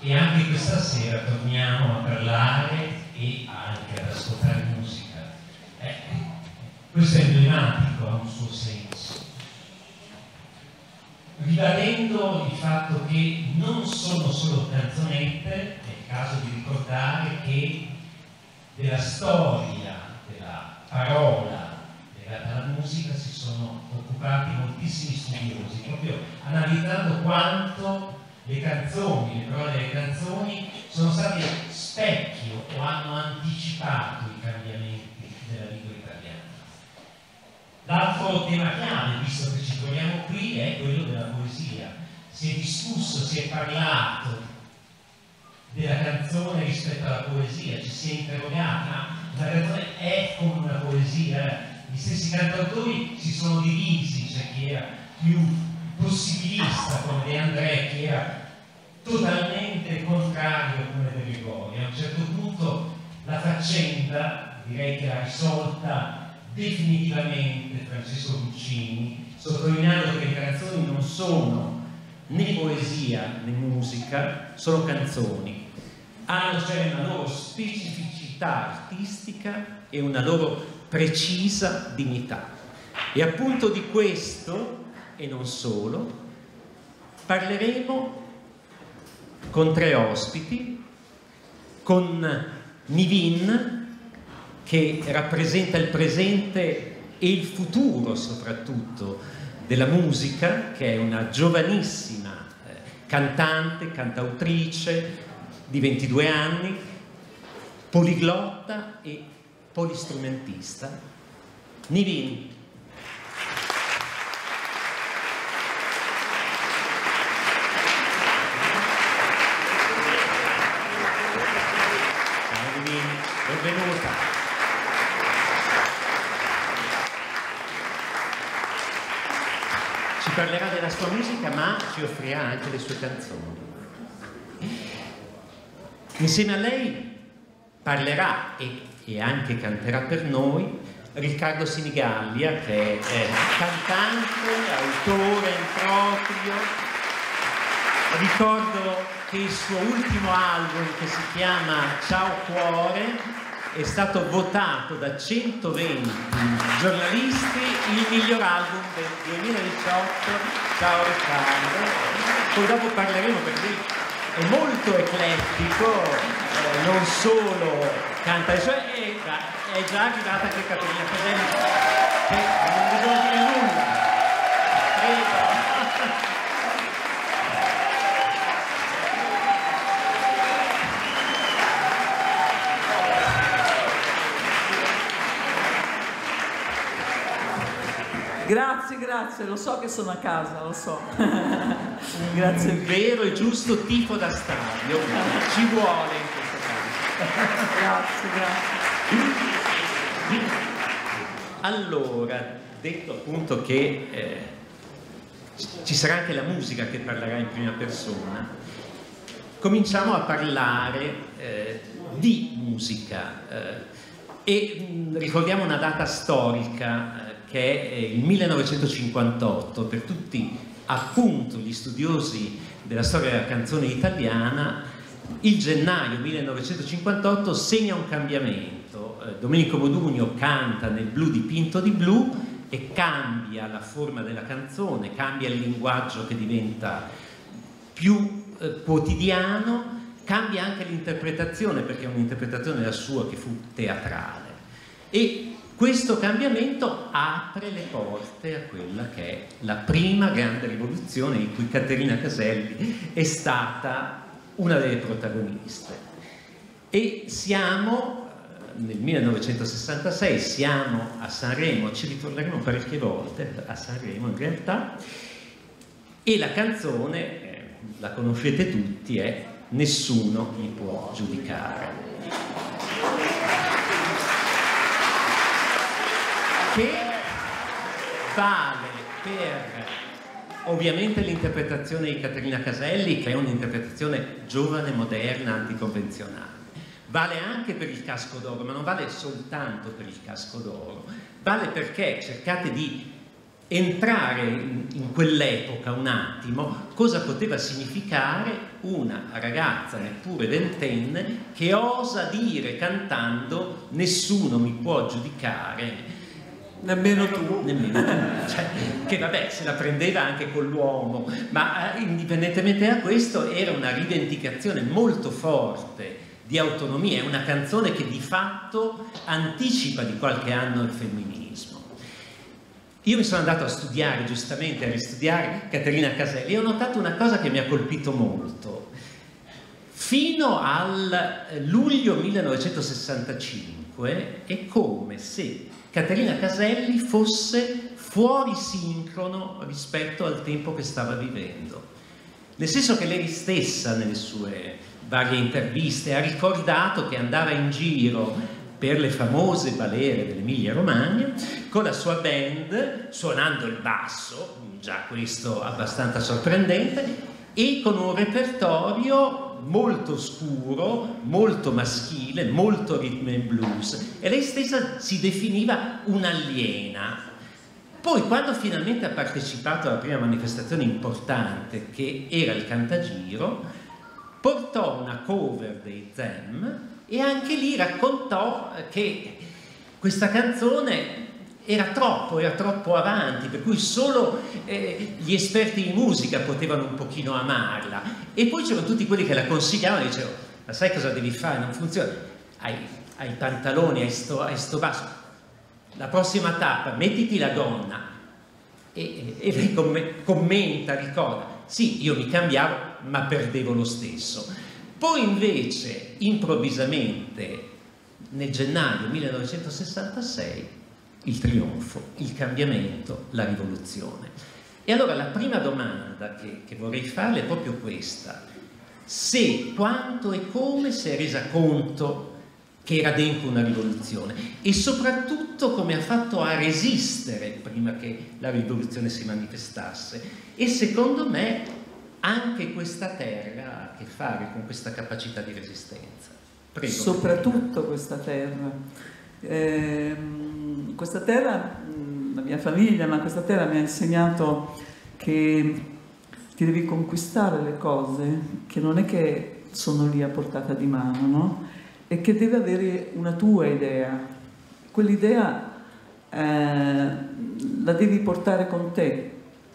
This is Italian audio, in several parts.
e anche questa sera torniamo a parlare e anche ad ascoltare musica. Questo è emblematico, ha un suo senso, ribadendo il fatto che non sono solo canzonette. È il caso di ricordare che della storia, della parola legata alla musica si sono occupati moltissimi studiosi, proprio analizzando quanto le canzoni, le parole delle canzoni sono state specchio o hanno anticipato i cambiamenti della lingua italiana. L'altro tema chiave, visto che ci troviamo qui, è quello della poesia. Si è discusso, si è parlato della canzone rispetto alla poesia, ci si è interrogati, ma la canzone è come una poesia? Gli stessi cantautori si sono divisi, c'è chi era più possibilista come De André, che era totalmente contrario come De Gregori. A un certo punto la faccenda, direi che l'ha risolta definitivamente Francesco Guccini, sottolineando che le canzoni non sono né poesia né musica, sono canzoni. Hanno cioè una loro specificità artistica e una loro precisa dignità. E appunto di questo, e non solo, parleremo con 3 ospiti, con Nivin, che rappresenta il presente e il futuro soprattutto della musica, che è una giovanissima cantante, cantautrice di 22 anni, poliglotta e polistrumentista. Nivin. Ciao Nivin, benvenuta. Ci parlerà della sua musica, ma ci offrirà anche le sue canzoni. Insieme a lei parlerà e anche canterà per noi Riccardo Sinigallia, che è cantante, autore in proprio. Ricordo che il suo ultimo album, che si chiama Ciao Cuore, è stato votato da 120 giornalisti il miglior album del 2018. Ciao Riccardo. Poi dopo parleremo, perché è molto eclettico, non solo canta le sue, è già arrivata anche Caterina Caselli, che non bisogna dire nulla. Prego. Grazie, grazie, lo so che sono a casa, lo so. Grazie. Un vero e giusto tifo da stadio, ci vuole in questo caso. Grazie, grazie. Allora, detto appunto che ci sarà anche la musica che parlerà in prima persona, cominciamo a parlare di musica e ricordiamo una data storica che è il 1958. Per tutti appunto gli studiosi della storia della canzone italiana, il gennaio 1958 segna un cambiamento. Domenico Modugno canta Nel blu dipinto di blu e cambia la forma della canzone, cambia il linguaggio che diventa più quotidiano, cambia anche l'interpretazione, perché è un'interpretazione la sua che fu teatrale, e questo cambiamento apre le porte a quella che è la prima grande rivoluzione di cui Caterina Caselli è stata una delle protagoniste. E siamo nel 1966, siamo a Sanremo, ci ritorneremo parecchie volte a Sanremo in realtà, e la canzone, la conoscete tutti, è Nessuno mi può giudicare, che vale per ovviamente l'interpretazione di Caterina Caselli, che è un'interpretazione giovane, moderna, anticonvenzionale. Vale anche per il Casco d'Oro, ma non vale soltanto per il Casco d'Oro, vale perché cercate di entrare in quell'epoca un attimo, cosa poteva significare una ragazza neppure ventenne che osa dire cantando nessuno mi può giudicare, nemmeno tu, cioè, che vabbè se la prendeva anche con l'uomo, ma indipendentemente da questo era una rivendicazione molto forte di autonomia, è una canzone che di fatto anticipa di qualche anno il femminismo. Io mi sono andato a studiare, giustamente, a ristudiare Caterina Caselli e ho notato una cosa che mi ha colpito molto. Fino al luglio 1965 è come se Caterina Caselli fosse fuori sincrono rispetto al tempo che stava vivendo. Nel senso che lei stessa, nelle sue varie interviste, ha ricordato che andava in giro per le famose balere dell'Emilia Romagna con la sua band, suonando il basso, già questo abbastanza sorprendente, e con un repertorio molto scuro, molto maschile, molto rhythm and blues, e lei stessa si definiva un'aliena. Poi quando finalmente ha partecipato alla prima manifestazione importante, che era il Cantagiro, portò una cover dei Them e anche lì raccontò che questa canzone era troppo avanti, per cui solo gli esperti di musica potevano un pochino amarla, e poi c'erano tutti quelli che la consigliavano e dicevano: ma sai cosa devi fare? Non funziona, hai i pantaloni, hai sto basso, la prossima tappa mettiti la gonna. E lei commenta, ricorda: sì, io mi cambiavo ma perdevo lo stesso. Poi invece improvvisamente nel gennaio 1966 il trionfo, il cambiamento, la rivoluzione. E allora la prima domanda che vorrei farle è proprio questa: se, quanto e come si è resa conto che era dentro una rivoluzione, e soprattutto come ha fatto a resistere prima che la rivoluzione si manifestasse. E secondo me anche questa terra ha a che fare con questa capacità di resistenza. Prego. Soprattutto questa terra. Questa terra, la mia famiglia, ma questa terra mi ha insegnato che ti devi conquistare le cose, che non è che sono lì a portata di mano, no? E che deve avere una tua idea. Quell'idea la devi portare con te.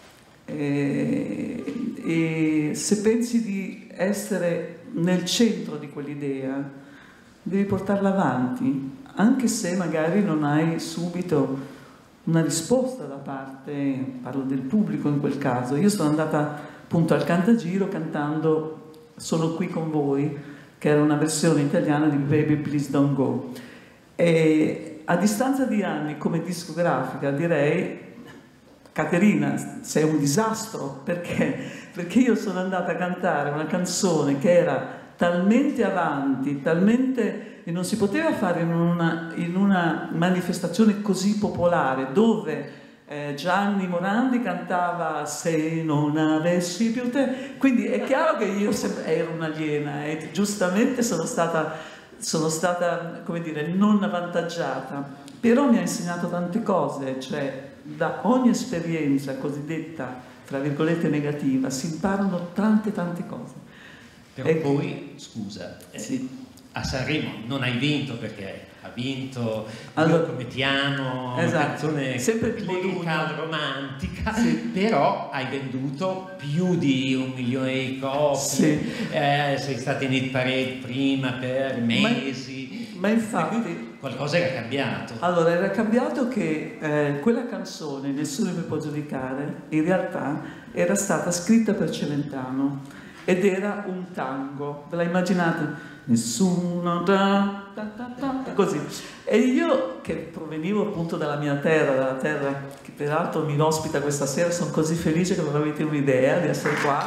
E se pensi di essere nel centro di quell'idea, devi portarla avanti, anche se magari non hai subito una risposta da parte, parlo del pubblico in quel caso. Io sono andata appunto al Cantagiro cantando Sono qui con voi, che era una versione italiana di Baby Please Don't Go, e a distanza di anni come discografica direi: Caterina, sei un disastro, perché io sono andata a cantare una canzone che era talmente avanti, talmente, e non si poteva fare in una manifestazione così popolare, dove Gianni Morandi cantava Se non avessi più te, quindi è chiaro che io ero un'aliena e giustamente sono stata, come dire, non avvantaggiata, però mi ha insegnato tante cose, cioè da ogni esperienza cosiddetta, tra virgolette, negativa, si imparano tante cose. Però poi, scusa, sì, a Sanremo non hai vinto perché ha vinto allora, Io come ti amo, esatto, una canzone sempre clinical, romantica, sì. Però hai venduto più di 1 milione di copie, sì. Sei stata in hit parade prima per mesi, ma infatti qualcosa era cambiato. Allora, era cambiato che quella canzone, Nessuno mi può giudicare, in realtà era stata scritta per Celentano ed era un tango, ve la immaginate? Nessuno, così. E io, che provenivo appunto dalla mia terra, dalla terra che peraltro mi ospita questa sera, sono così felice che non avete un'idea di essere qua.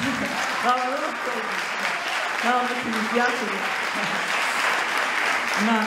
No, perché mi piace. Ma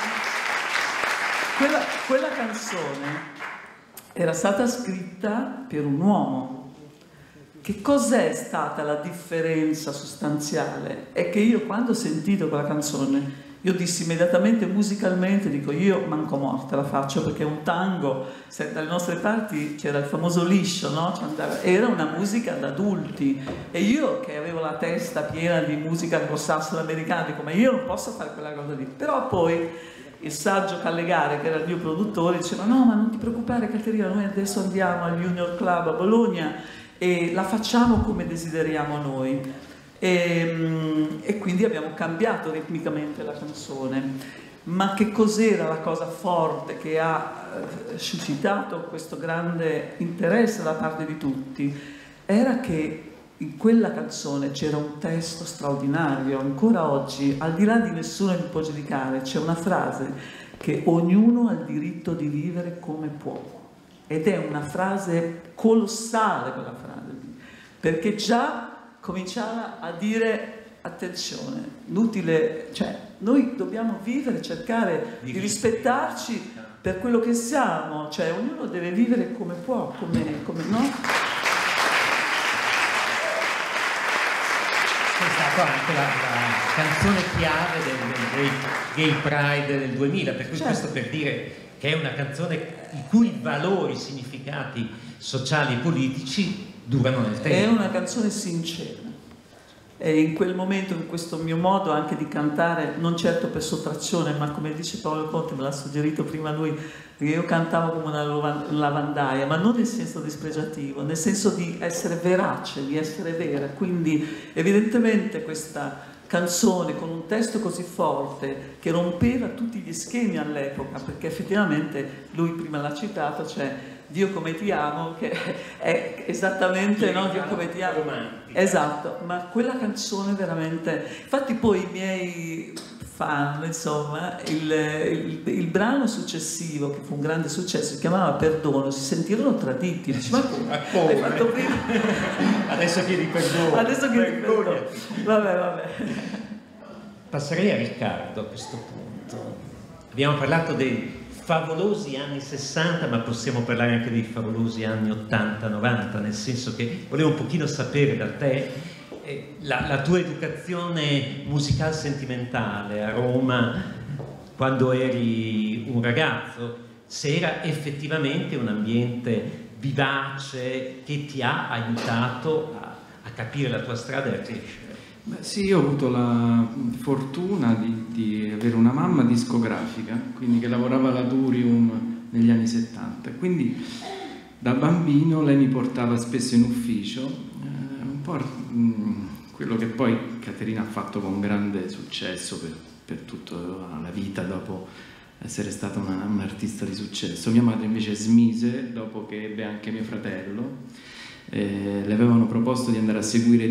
quella canzone era stata scritta per un uomo. Che cos'è stata la differenza sostanziale? È che io, quando ho sentito quella canzone, Io dissi immediatamente, musicalmente, dico io manco morta la faccio, perché un tango, se dalle nostre parti c'era il famoso liscio, no? Era una musica da adulti, e io che avevo la testa piena di musica anglosassone americana, dico ma io non posso fare quella cosa lì. Però poi il saggio Callegare, che era il mio produttore, diceva no, ma non ti preoccupare Caterina, noi adesso andiamo al Junior Club a Bologna e la facciamo come desideriamo noi. E quindi abbiamo cambiato ritmicamente la canzone. Ma che cos'era la cosa forte che ha suscitato questo grande interesse da parte di tutti? Era che in quella canzone c'era un testo straordinario. Ancora oggi, al di là di nessuno mi può giudicare, c'è una frase che ognuno ha il diritto di vivere come può, ed è una frase colossale, quella frase, perché già cominciava a dire attenzione, inutile, cioè noi dobbiamo vivere, cercare di rispettarci per quello che siamo, cioè ognuno deve vivere come può, come no? È stata anche la canzone chiave del Gay Pride del 2000, per cui certo. Questo per dire che è una canzone i cui valori, significati sociali e politici durano nel tempo. È una canzone sincera, e in quel momento, in questo mio modo anche di cantare, non certo per sottrazione, ma come dice Paolo Conte, me l'ha suggerito prima lui, perché io cantavo come una lavandaia, ma non nel senso dispregiativo, nel senso di essere verace, di essere vera. Quindi evidentemente questa canzone con un testo così forte che rompeva tutti gli schemi all'epoca, perché effettivamente lui prima l'ha citato, cioè Dio come ti amo, che è esattamente no, Dio come ti amo, esatto, ma quella canzone veramente, infatti poi i miei fan, insomma, il brano successivo, che fu un grande successo, si chiamava Perdono, si sentirono traditi, dice, ma come? Hai fatto prima? Adesso chiedi perdono. Adesso chiedi perdono. Vabbè. Passerei a Riccardo a questo punto. Abbiamo parlato dei favolosi anni 60, ma possiamo parlare anche dei favolosi anni 80-90, nel senso che volevo un pochino sapere da te la tua educazione musicale sentimentale a Roma quando eri un ragazzo, se era effettivamente un ambiente vivace che ti ha aiutato a capire la tua strada e a crescere. Beh, sì, io ho avuto la fortuna di avere una mamma discografica, quindi che lavorava alla Durium negli anni 70, quindi da bambino lei mi portava spesso in ufficio, un po' quello che poi Caterina ha fatto con grande successo per tutta la vita dopo essere stata un'artista di successo. Mia madre invece smise dopo che ebbe anche mio fratello. Le avevano proposto di andare a seguire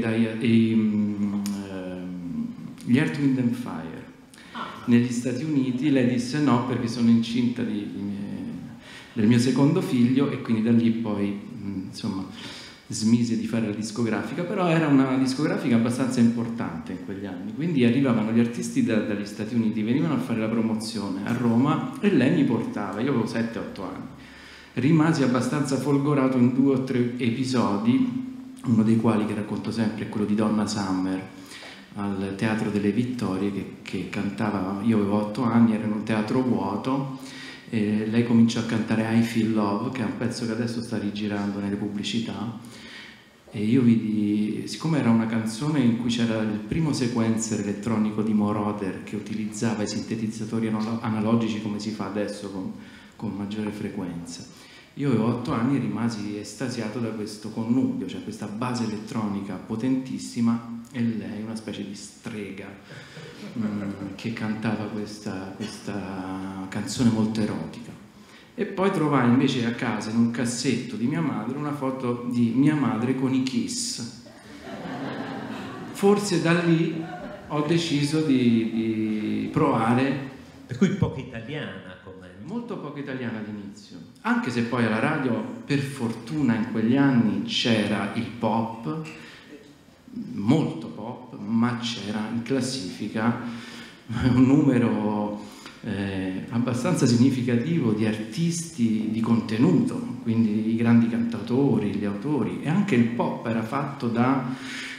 gli Earth, Wind and Fire negli Stati Uniti. Lei disse no perché sono incinta del mio secondo figlio, e quindi da lì poi insomma smise di fare la discografica, però era una discografica abbastanza importante in quegli anni, quindi arrivavano gli artisti dagli Stati Uniti, venivano a fare la promozione a Roma e lei mi portava, io avevo 7-8 anni. Rimasi abbastanza folgorato in 2 o 3 episodi, uno dei quali che racconto sempre è quello di Donna Summer al Teatro delle Vittorie, che cantava, io avevo 8 anni, era in un teatro vuoto, e lei cominciò a cantare I Feel Love, che è un pezzo che adesso sta rigirando nelle pubblicità, e io vidi, siccome era una canzone in cui c'era il primo sequencer elettronico di Moroder che utilizzava i sintetizzatori analogici come si fa adesso con maggiore frequenza, io avevo 8 anni e rimasi estasiato da questo connubio, cioè questa base elettronica potentissima e lei una specie di strega che cantava questa canzone molto erotica. E poi trovai invece a casa in un cassetto di mia madre una foto di mia madre con i Kiss. Forse da lì ho deciso di provare. Per cui poco italiana. Molto poco italiana all'inizio, anche se poi alla radio per fortuna in quegli anni c'era il pop, molto pop, ma c'era in classifica un numero abbastanza significativo di artisti di contenuto, quindi i grandi cantautori, gli autori, e anche il pop era fatto da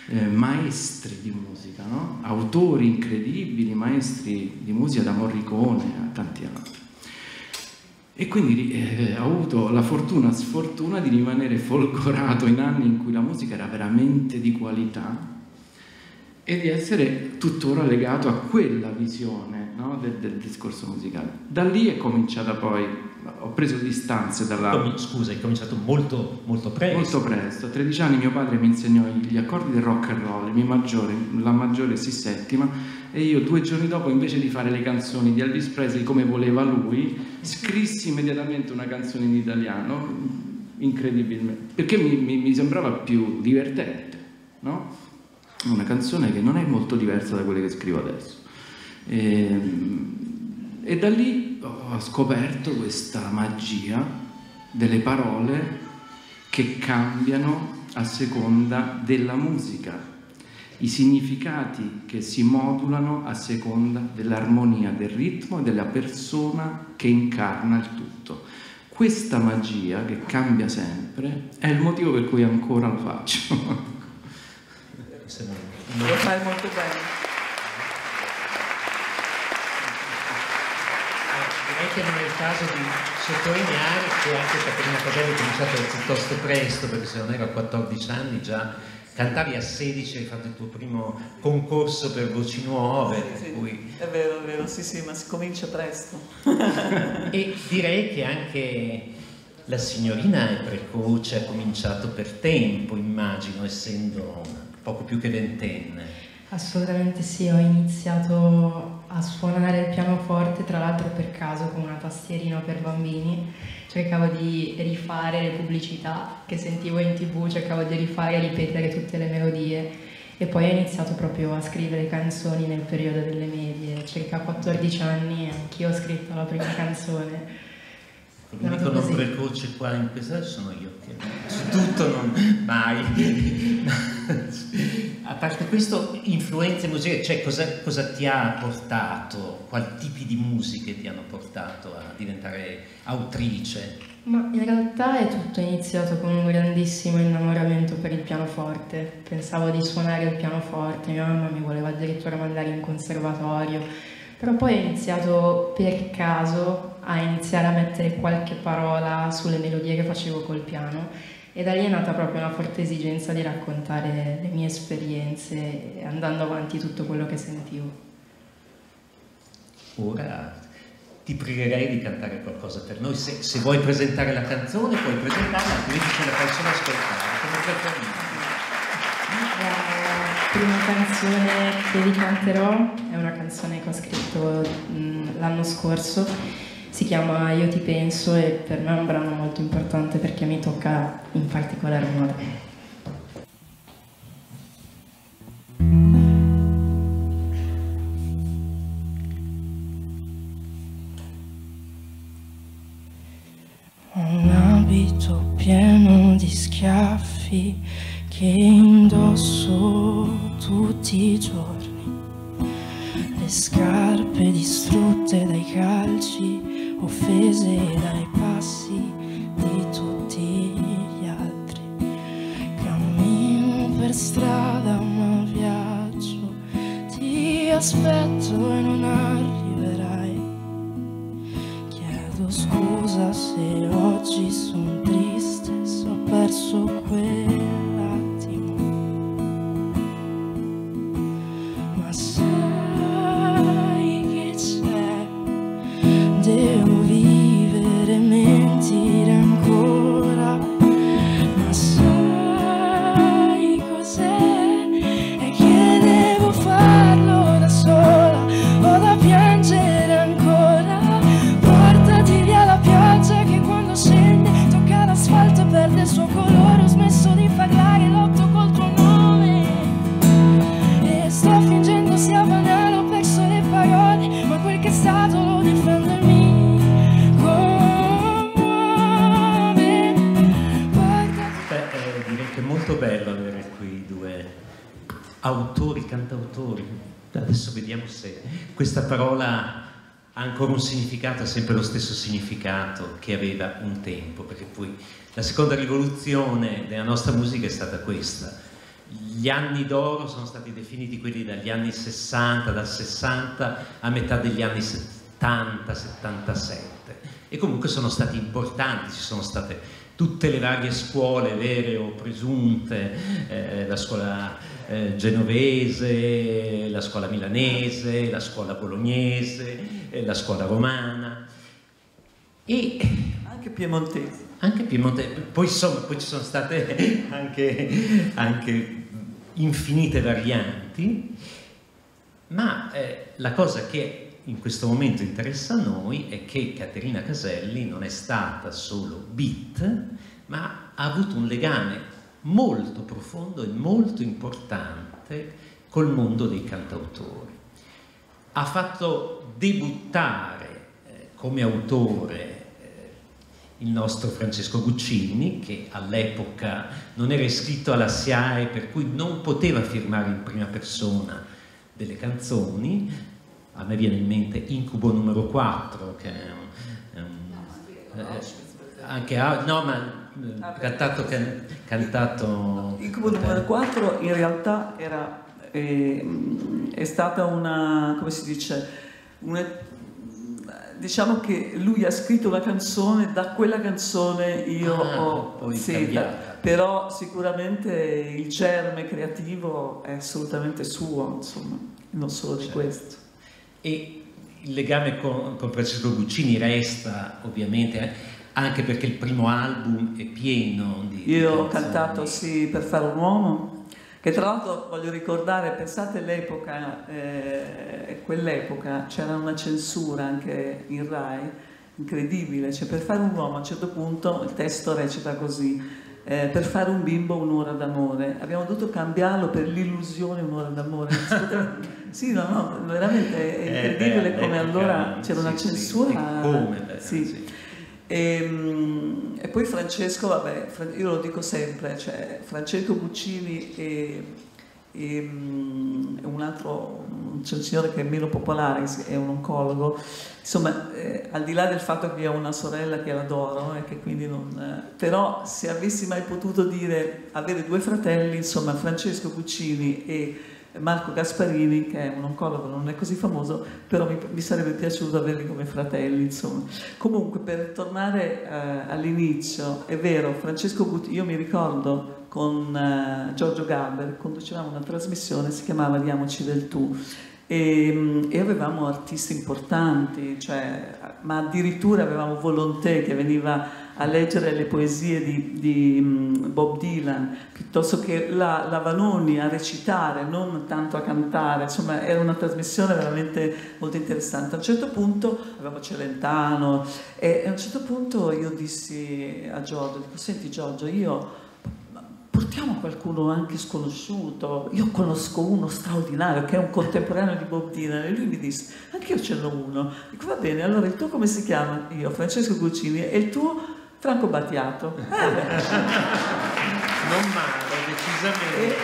maestri di musica, no? Autori incredibili, maestri di musica, da Morricone a tanti altri. E quindi ho avuto la sfortuna di rimanere folgorato in anni in cui la musica era veramente di qualità e di essere tuttora legato a quella visione, no? del discorso musicale. Da lì è cominciata poi, ho preso distanze dalla... Scusa, hai cominciato molto presto. Molto presto, a 13 anni mio padre mi insegnò gli accordi del rock and roll, mi maggiore, la maggiore si settima, e io 2 giorni dopo, invece di fare le canzoni di Elvis Presley come voleva lui, scrissi immediatamente una canzone in italiano, incredibilmente, perché mi sembrava più divertente, no? Una canzone che non è molto diversa da quelle che scrivo adesso. E da lì ho scoperto questa magia delle parole che cambiano a seconda della musica, i significati che si modulano a seconda dell'armonia, del ritmo e della persona che incarna il tutto. Questa magia, che cambia sempre, è il motivo per cui ancora lo faccio. Lo fai molto bene. Direi che non è il caso di sottolineare che anche Caterina Caselli è cominciato piuttosto presto, perché se non ero a 14 anni già cantavi, a 16 hai fatto il tuo primo concorso per voci nuove. Sì, sì. Cui... È vero, sì, ma si comincia presto. E direi che anche la signorina è precoce, ha cominciato per tempo, immagino, essendo poco più che ventenne. Assolutamente sì, ho iniziato a suonare il pianoforte, tra l'altro per caso, con una tastierina per bambini. Cercavo di rifare le pubblicità che sentivo in TV, cercavo di rifare e ripetere tutte le melodie, e poi ho iniziato proprio a scrivere canzoni nel periodo delle medie. Circa 14 anni anch'io ho scritto la prima canzone. L'unico non precoce qua in questa sono io, che su tutto non mai. A parte questo, influenze musicali, cioè cosa ti ha portato, quali tipi di musiche ti hanno portato a diventare autrice? Ma in realtà è tutto iniziato con un grandissimo innamoramento per il pianoforte. Pensavo di suonare il pianoforte, mia mamma mi voleva addirittura mandare in conservatorio, però poi ho iniziato per caso a iniziare a mettere qualche parola sulle melodie che facevo col piano, e da lì è nata proprio una forte esigenza di raccontare le mie esperienze, andando avanti tutto quello che sentivo. Ora ti pregherei di cantare qualcosa per noi. Se vuoi presentare la canzone, puoi presentarla, altrimenti ce la facciamo ascoltare. Come preferisci. La prima canzone che vi canterò è una canzone che ho scritto l'anno scorso. Si chiama Io ti penso, e per me è un brano molto importante perché mi tocca in particolar modo. Ho un abito pieno di schiaffi che indosso tutti i giorni, le scarpe distrutte dai calci, offese dai passi di tutti gli altri. Cammino per strada ma viaggio, ti aspetto e non arriverai. Chiedo scusa se oggi sono triste, se ho perso quell'attimo, ma sai che c'è, devo vivere, mentire ancora, ma sai cos'è? È che devo farlo da sola, ho da piangere ancora. Portati via la pioggia che quando scende tocca l'asfalto e perde il suo colore. Ho smesso di parlare, lotto col tuo nome e sto fingendo sia banale, ho perso le parole, ma quel che è stato lo difendermi. Direi che è molto bello avere qui due autori, cantautori. Adesso vediamo se questa parola ha ancora un significato, ha sempre lo stesso significato che aveva un tempo, perché poi la seconda rivoluzione della nostra musica è stata questa, Gli anni d'oro sono stati definiti quelli dagli anni 60, dal 60 a metà degli anni 70, 77, e comunque sono stati importanti, ci sono state tutte le varie scuole vere o presunte, la scuola genovese, la scuola milanese, la scuola bolognese, la scuola romana e anche piemontese. Anche piemontese. Poi insomma, poi ci sono state anche infinite varianti, ma la cosa che in questo momento interessa a noi è che Caterina Caselli non è stata solo beat, ma ha avuto un legame molto profondo e molto importante col mondo dei cantautori. Ha fatto debuttare come autore il nostro Francesco Guccini, che all'epoca non era iscritto alla SIAE, per cui non poteva firmare in prima persona delle canzoni. A me viene in mente Incubo numero 4, che è cantato Incubo numero 4 in realtà è stata una, come si dice, diciamo che lui ha scritto una canzone, da quella canzone io ho però sicuramente il germe creativo è assolutamente suo, insomma, non solo di questo. E il legame con Francesco Guccini resta ovviamente anche perché il primo album è pieno di Io ho canzoni. cantato sì Per fare un uomo, che tra l'altro voglio ricordare, pensate l'epoca, quell'epoca c'era una censura anche in Rai incredibile, cioè Per fare un uomo a un certo punto il testo recita così: per fare un bimbo un'ora d'amore. Abbiamo dovuto cambiarlo per L'illusione un'ora d'amore. Sì, no, veramente è incredibile come allora c'era una censura. Sì. E poi Francesco, vabbè, io lo dico sempre, cioè Francesco Guccini e c'è un signore che è meno popolare, è un oncologo, insomma, al di là del fatto che ho una sorella che l'adoro e che quindi non... però se avessi mai potuto avere due fratelli, insomma, Francesco Guccini e Marco Gasparini, che è un oncologo, non è così famoso, però mi sarebbe piaciuto averli come fratelli, insomma. Comunque, per tornare all'inizio, è vero, Francesco Guccini, io mi ricordo con Giorgio Gaber conducevamo una trasmissione, si chiamava Diamoci del tu, e avevamo artisti importanti, ma addirittura avevamo Volonté che veniva a leggere le poesie di Bob Dylan, piuttosto che la Vanoni a recitare, non tanto a cantare, insomma era una trasmissione veramente molto interessante. A un certo punto avevamo Celentano e a un certo punto io dissi a Giorgio, dico: senti Giorgio, portiamo qualcuno anche sconosciuto, io conosco uno straordinario che è un contemporaneo di Bob Dylan, e lui mi disse: anche io ce n'ho uno. Dico: va bene, allora il tuo come si chiama? Io, Francesco Guccini, e il tuo? Franco Battiato. Non male, decisamente.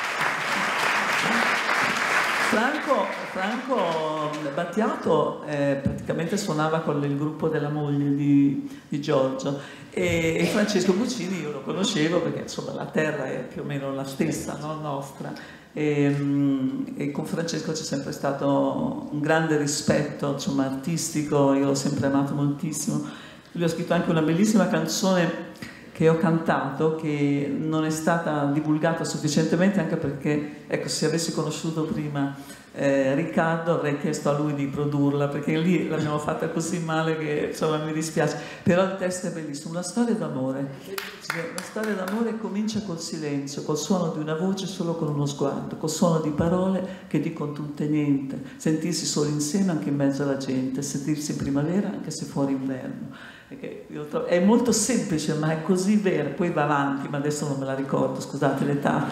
Franco Battiato praticamente suonava con il gruppo della moglie di Giorgio, e Francesco Guccini io lo conoscevo perché insomma la terra è più o meno la stessa, no? Nostra, e con Francesco c'è sempre stato un grande rispetto, insomma, artistico, io l'ho sempre amato moltissimo. Lui ha scritto anche una bellissima canzone che ho cantato, che non è stata divulgata sufficientemente, anche perché, ecco, se avessi conosciuto prima Riccardo avrei chiesto a lui di produrla, perché lì l'abbiamo fatta così male che insomma mi dispiace, però il testo è bellissimo. Una storia d'amore, la storia d'amore comincia col silenzio, col suono di una voce, solo con uno sguardo, col suono di parole che dicono tutte niente, sentirsi solo insieme anche in mezzo alla gente, sentirsi in primavera anche se fuori inverno. È molto semplice, ma è così vero. Poi va avanti, ma adesso non me la ricordo, scusate l'età.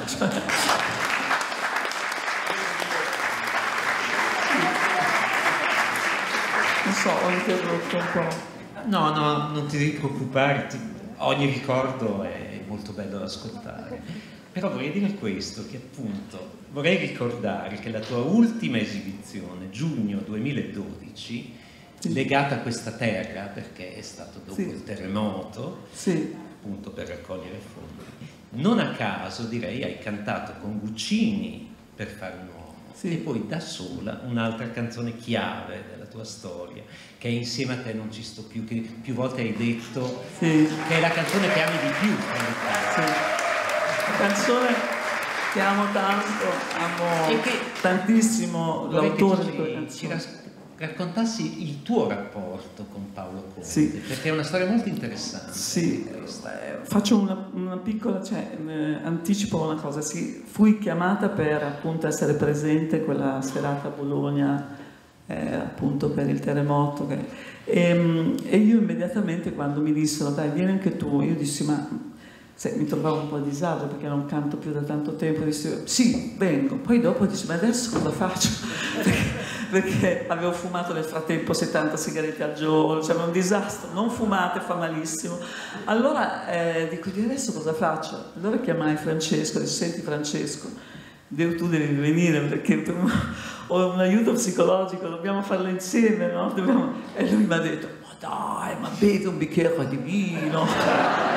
Non so, ho interrotto un po'. No, non ti devi preoccupare, ogni ricordo è molto bello da ascoltare. Però vorrei dire questo, che appunto vorrei ricordare che la tua ultima esibizione, giugno 2012, legata a questa terra, perché è stato dopo il terremoto, appunto per raccogliere fondi, Non a caso, direi, hai cantato con Guccini per fare un uomo, Sì. e poi da sola un'altra canzone chiave della tua storia, che è Insieme a te non ci sto più, che più volte hai detto Sì. che è la canzone che ami di più. Sì. La canzone che amo tanto, amo E che tantissimo l'autore di quella ci canzone. raccontassi il tuo rapporto con Paolo Conte, Sì. perché è una storia molto interessante. Sì, faccio una piccola, anticipo una cosa, sì, fui chiamata per appunto essere presente quella serata a Bologna, appunto per il terremoto, e io immediatamente quando mi dissero dai vieni anche tu, io dissi ma mi trovavo un po' a disagio perché non canto più da tanto tempo, dissi sì vengo, poi dopo dissi ma adesso cosa faccio? perché avevo fumato nel frattempo 70 sigarette al giorno, cioè un disastro, non fumate, fa malissimo. Allora dico, adesso cosa faccio? Allora chiamai Francesco, dissi, senti Francesco, tu devi venire perché ho un aiuto psicologico, dobbiamo farlo insieme, no? E lui mi ha detto, ma dai, ma bevi un bicchiere di vino.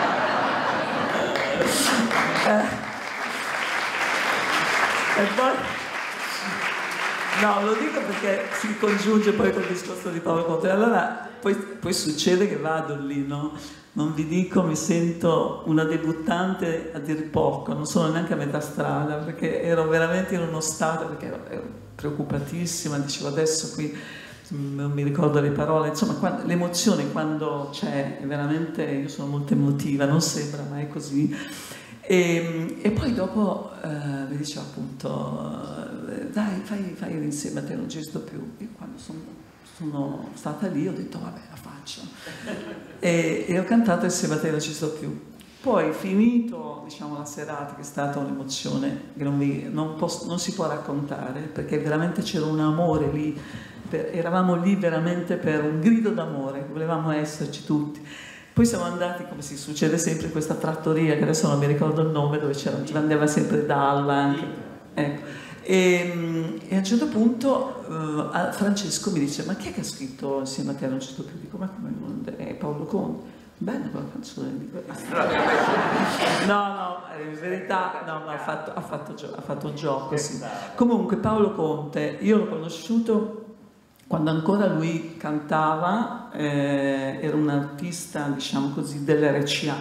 E poi no, lo dico perché si congiunge poi col discorso di Paolo Conte. Allora poi succede che vado lì, no? Non vi dico, mi sento una debuttante a dir poco, non sono neanche a metà strada perché ero veramente in uno stato, perché ero preoccupatissima, dicevo adesso qui non mi ricordo le parole, insomma l'emozione quando c'è è veramente, io sono molto emotiva, non sembra ma è così. E poi dopo mi diceva appunto dai fai insieme a te non ci sto più. Io quando sono stata lì ho detto vabbè la faccio e ho cantato Insieme a te non ci sto più. Poi finito diciamo la serata, che è stata un'emozione che non si può raccontare perché veramente c'era un amore lì, eravamo lì veramente per un grido d'amore, volevamo esserci tutti. Poi siamo andati, come si succede sempre, in questa trattoria, che adesso non mi ricordo il nome, dove ci vendeva sempre Dalla anche. Ecco. E a un certo punto Francesco mi dice, ma chi è che ha scritto Insieme a te non ci sto più? Dico, ma come? È Paolo Conte. Bella quella canzone. No, in verità no, ha fatto gioco, sì. Comunque Paolo Conte, io l'ho conosciuto quando ancora lui cantava, era un artista, diciamo così, dell'RCA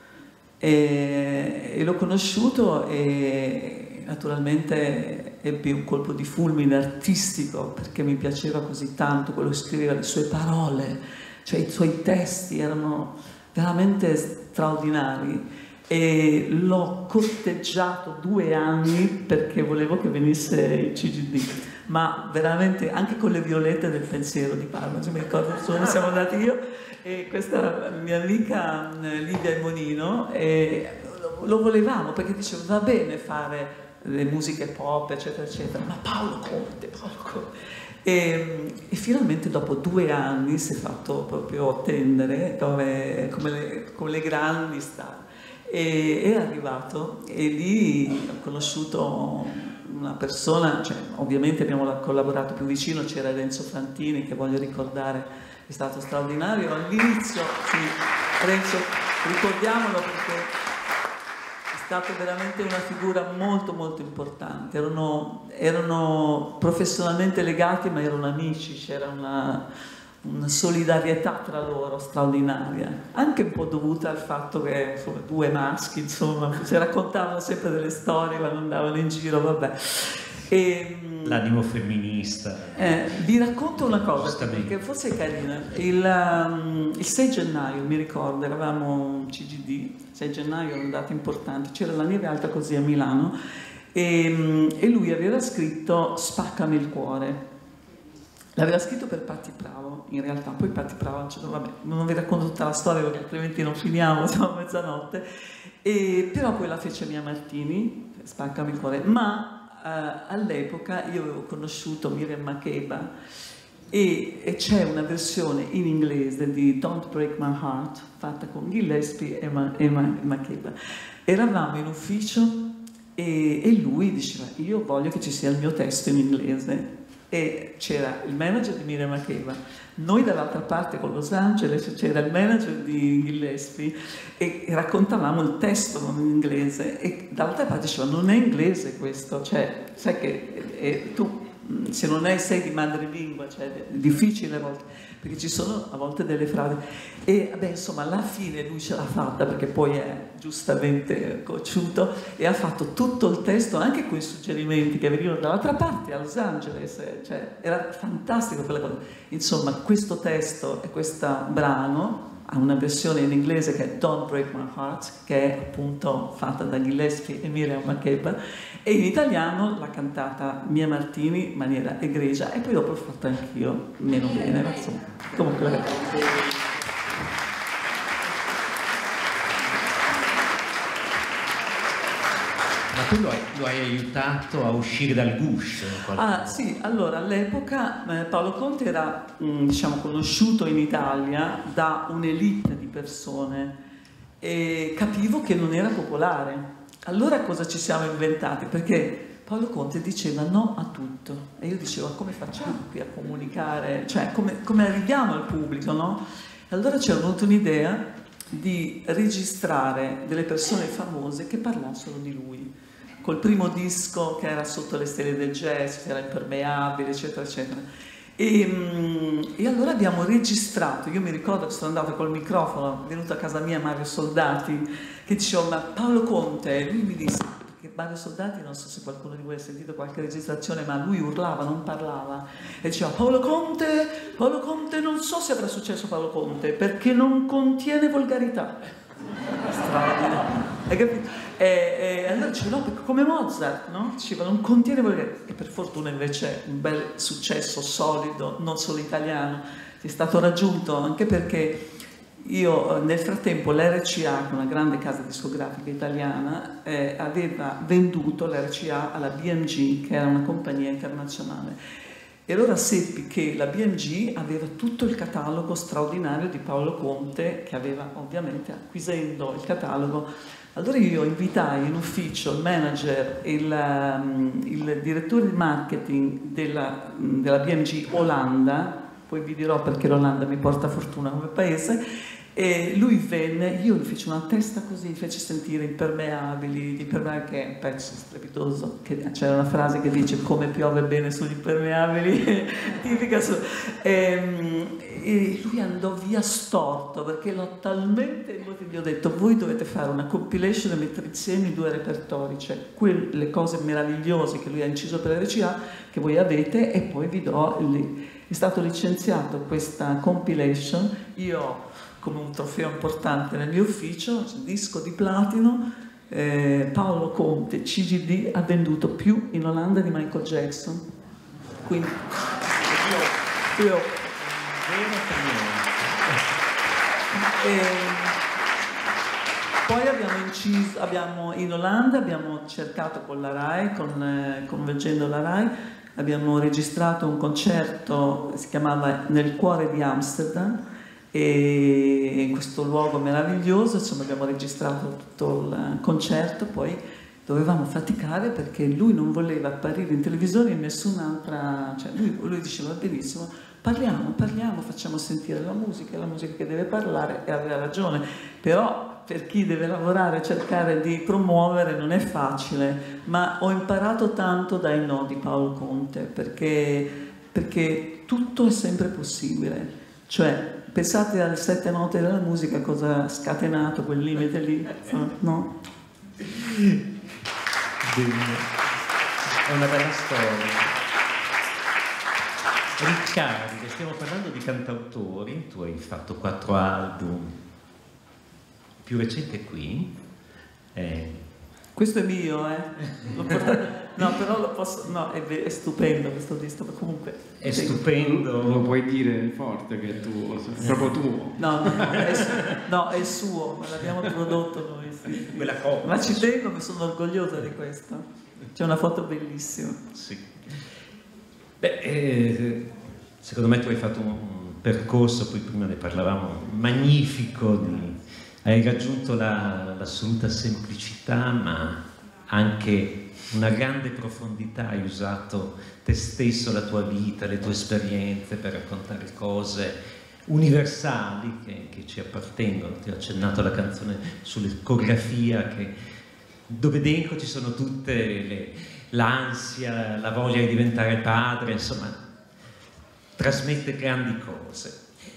e l'ho conosciuto e naturalmente ebbi un colpo di fulmine artistico perché mi piaceva così tanto quello che scriveva, le sue parole, cioè i suoi testi erano veramente straordinari e l'ho corteggiato 2 anni perché volevo che venisse il CGD. Ma veramente anche con le Violette del Pensiero di Parma, mi ricordo, siamo andati io e questa mia amica Livia Monino e lo volevamo perché dicevo va bene fare le musiche pop eccetera eccetera, ma Paolo Conte. E finalmente dopo 2 anni si è fatto proprio attendere come le grandi star e è arrivato e lì ho conosciuto una persona, cioè, ovviamente abbiamo collaborato più vicino, c'era Renzo Fantini che voglio ricordare, è stato straordinario all'inizio, sì, Renzo, ricordiamolo perché è stato veramente una figura molto molto importante, erano professionalmente legati ma erano amici, c'era una solidarietà tra loro straordinaria, anche un po' dovuta al fatto che insomma, 2 maschi, insomma, si raccontavano sempre delle storie quando andavano in giro, vabbè. L'animo femminista. Vi racconto una cosa, perché forse è carina. Il 6 gennaio, mi ricordo, eravamo CGD, 6 gennaio è una data importante, c'era la neve alta così a Milano, e lui aveva scritto Spaccami il cuore. L'aveva scritto per Patti Bravo, in realtà, poi Patti Bravo, vabbè, non vi racconto tutta la storia perché altrimenti non finiamo, siamo a mezzanotte, però poi la fece Mia Martini, Spaccami il cuore, ma all'epoca io avevo conosciuto Miriam Makeba e c'è una versione in inglese di Don't Break My Heart, fatta con Gillespie e Makeba. Eravamo in ufficio e lui diceva, io voglio che ci sia il mio testo in inglese. e c'era il manager di Miriam Makeba, noi dall'altra parte con Los Angeles c'era il manager di Gillespie e raccontavamo il testo in inglese e dall'altra parte diceva non è inglese questo, cioè sai che tu se non sei di madrelingua, cioè è difficile a volte, perché ci sono a volte delle frasi e vabbè, insomma alla fine lui ce l'ha fatta perché poi è giustamente cocciuto e ha fatto tutto il testo anche con i suggerimenti che venivano dall'altra parte a Los Angeles, cioè era fantastico quella cosa. Insomma questo testo e questo brano ha una versione in inglese che è Don't Break My Heart, che è appunto fatta da Gillespie e Miriam Makeba, e in italiano l'ha cantata Mia Martini in maniera egregia e poi dopo l'ho fatta anch'io, meno bene, ma insomma, comunque Ma tu lo hai aiutato a uscire dal guscio? Ah sì, allora all'epoca Paolo Conte era diciamo conosciuto in Italia da un'elite di persone e capivo che non era popolare. Allora cosa ci siamo inventati? Perché Paolo Conte diceva no a tutto e io dicevo come facciamo qui a comunicare, cioè come arriviamo al pubblico, no? E allora c'è venuta un'idea di registrare delle persone famose che parlassero di lui. Col primo disco che era Sotto le stelle del jazz, che era Impermeabile, eccetera, eccetera. E allora abbiamo registrato, io mi ricordo che sono andata col microfono, è venuto a casa mia Mario Soldati, che diceva, ma Paolo Conte, lui mi disse, perché Mario Soldati, non so se qualcuno di voi ha sentito qualche registrazione, ma lui urlava, non parlava, e diceva, Paolo Conte, non so se avrà successo Paolo Conte, perché non contiene volgarità. Straordinario. Hai capito? E allora diceva no, perché come Mozart, no? Diceva non contiene volgarità, e per fortuna invece un bel successo solido, non solo italiano, è stato raggiunto anche perché io nel frattempo l'RCA, che è una grande casa discografica italiana, aveva venduto l'RCA alla BMG, che era una compagnia internazionale. E allora seppi che la BMG aveva tutto il catalogo straordinario di Paolo Conte, che aveva ovviamente acquisendo il catalogo. Allora io invitai in ufficio il manager e il direttore di marketing della BMG Olanda, poi vi dirò perché l'Olanda mi porta fortuna come paese, e lui venne, io gli feci una testa così, gli feci sentire Impermeabili, che è un pezzo strepitoso, c'era una frase che dice come piove bene sugli impermeabili, tipica e lui andò via storto perché l'ho talmente, gli ho detto voi dovete fare una compilation e mettere insieme i due repertori, cioè quelle cose meravigliose che lui ha inciso per RCA che voi avete e poi vi do è stato licenziato questa compilation, io ho come un trofeo importante nel mio ufficio, disco di platino, Paolo Conte, CGD, ha venduto più in Olanda di Michael Jackson. Quindi io poi in Olanda abbiamo cercato con la RAI, convergendo la RAI, abbiamo registrato un concerto, si chiamava Nel cuore di Amsterdam, e in questo luogo meraviglioso, insomma abbiamo registrato tutto il concerto, poi dovevamo faticare perché lui non voleva apparire in televisione in nessun'altra, cioè lui diceva benissimo, parliamo, facciamo sentire la musica che deve parlare, e aveva ragione, però per chi deve lavorare e cercare di promuovere non è facile, ma ho imparato tanto dai no di Paolo Conte, perché tutto è sempre possibile, cioè pensate alle 7 note della musica, cosa ha scatenato quel limite lì, no? È una bella storia. Riccardi, stiamo parlando di cantautori, tu hai fatto 4 album, il più recente qui questo è mio, no, però lo posso, no, è stupendo questo disco, comunque è stupendo. Lo puoi dire forte che è tuo, è proprio tuo. No, è suo, ma l'abbiamo prodotto noi, sì. Quella cosa. Ma ci tengo, mi sono orgogliosa di questo. C'è una foto bellissima. Sì. Beh, secondo me tu hai fatto un percorso, poi prima ne parlavamo, magnifico, hai raggiunto l'assoluta semplicità, ma anche una grande profondità, hai usato te stesso, la tua vita, le tue esperienze per raccontare cose universali che ci appartengono. Ti ho accennato alla canzone sull'ecografia, dove dentro ci sono tutte l'ansia, la voglia di diventare padre, insomma, trasmette grandi cose.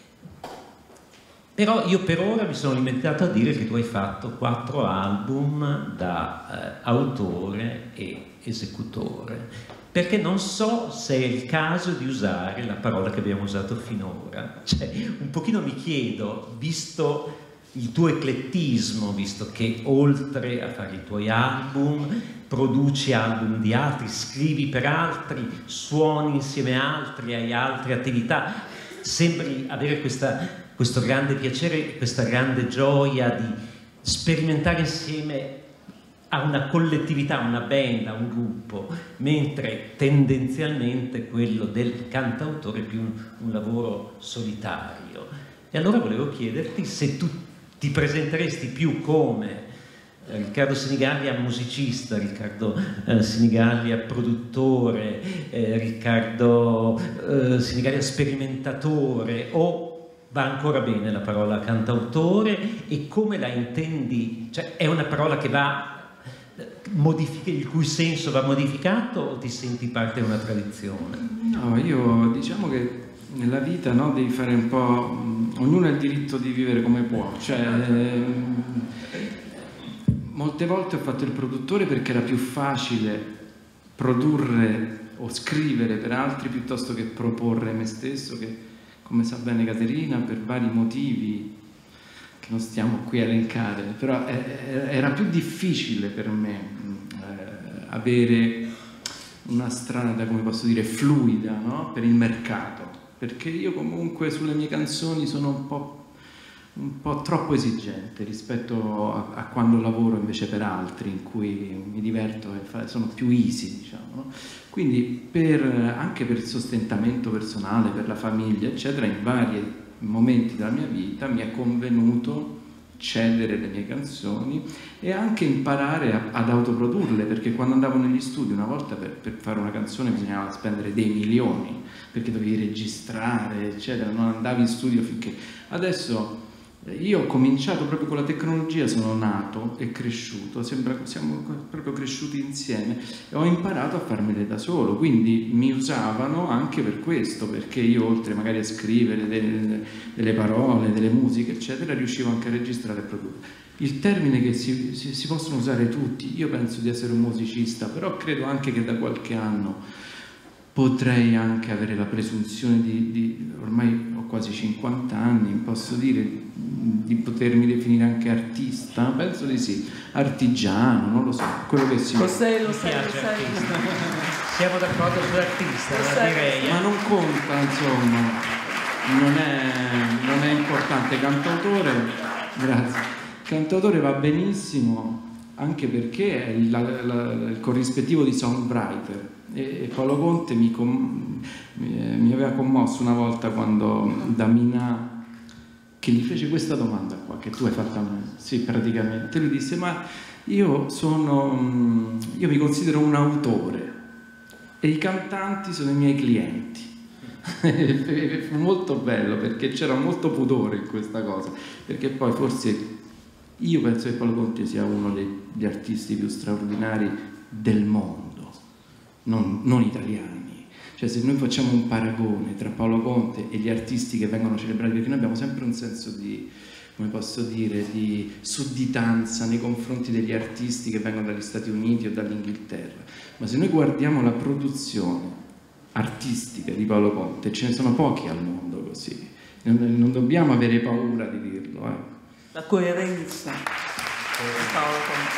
Però io per ora mi sono limitato a dire che tu hai fatto 4 album da autore e esecutore, perché non so se è il caso di usare la parola che abbiamo usato finora. Cioè, un pochino mi chiedo, visto il tuo eclettismo, visto che oltre a fare i tuoi album, produci album di altri, scrivi per altri, suoni insieme a altri, hai altre attività, sembri avere questo grande piacere, questa grande gioia di sperimentare insieme a una collettività, a una band, a un gruppo, mentre tendenzialmente quello del cantautore è più un lavoro solitario. E allora volevo chiederti se tu ti presenteresti più come Riccardo Sinigallia musicista, Riccardo Sinigallia produttore, Riccardo Sinigallia sperimentatore, o va ancora bene la parola cantautore, e come la intendi? Cioè, è una parola che va il cui senso va modificato, o ti senti parte di una tradizione? No, io diciamo che nella vita, no, devi fare un po', ognuno ha il diritto di vivere come può, cioè molte volte ho fatto il produttore perché era più facile produrre o scrivere per altri piuttosto che proporre me stesso, che come sa bene Caterina, per vari motivi che non stiamo qui a elencare, però era più difficile per me avere una strada, come posso dire, fluida, no? Per il mercato, perché io comunque sulle mie canzoni sono un po' troppo esigente rispetto a quando lavoro invece per altri, in cui mi diverto e sono più easy, diciamo, no? Quindi anche per il sostentamento personale, per la famiglia, eccetera, in vari momenti della mia vita mi è convenuto cedere le mie canzoni e anche imparare ad autoprodurle, perché quando andavo negli studi una volta per fare una canzone bisognava spendere dei milioni, perché dovevi registrare, eccetera, non andavi in studio finché... Adesso io ho cominciato proprio con la tecnologia, sono nato e cresciuto, siamo proprio cresciuti insieme e ho imparato a farmele da solo, quindi mi usavano anche per questo, perché io oltre magari a scrivere delle parole, delle musiche, eccetera, riuscivo anche a registrare e produrre. Il termine che si possono usare tutti, io penso di essere un musicista, però credo anche che da qualche anno potrei anche avere la presunzione ormai ho quasi 50 anni, posso dire di potermi definire anche artista? Penso di sì, artigiano, non lo so, quello che sia. Lo sei. Siamo d'accordo sull'artista, direi. Ma non conta, insomma, non è importante. Cantautore, grazie. Cantautore va benissimo, anche perché è il corrispettivo di songwriter. E Paolo Conte mi aveva commosso una volta quando Damina, che gli fece questa domanda qua che tu hai fatto a me, sì, praticamente lui disse: ma io mi considero un autore e i cantanti sono i miei clienti. Fu molto bello, perché c'era molto pudore in questa cosa, perché poi forse io penso che Paolo Conte sia uno degli artisti più straordinari del mondo, non italiani. Cioè, se noi facciamo un paragone tra Paolo Conte e gli artisti che vengono celebrati, perché noi abbiamo sempre un senso di, come posso dire, di sudditanza nei confronti degli artisti che vengono dagli Stati Uniti o dall'Inghilterra, ma se noi guardiamo la produzione artistica di Paolo Conte, ce ne sono pochi al mondo così, non dobbiamo avere paura di dirlo. La coerenza di Paolo Conte.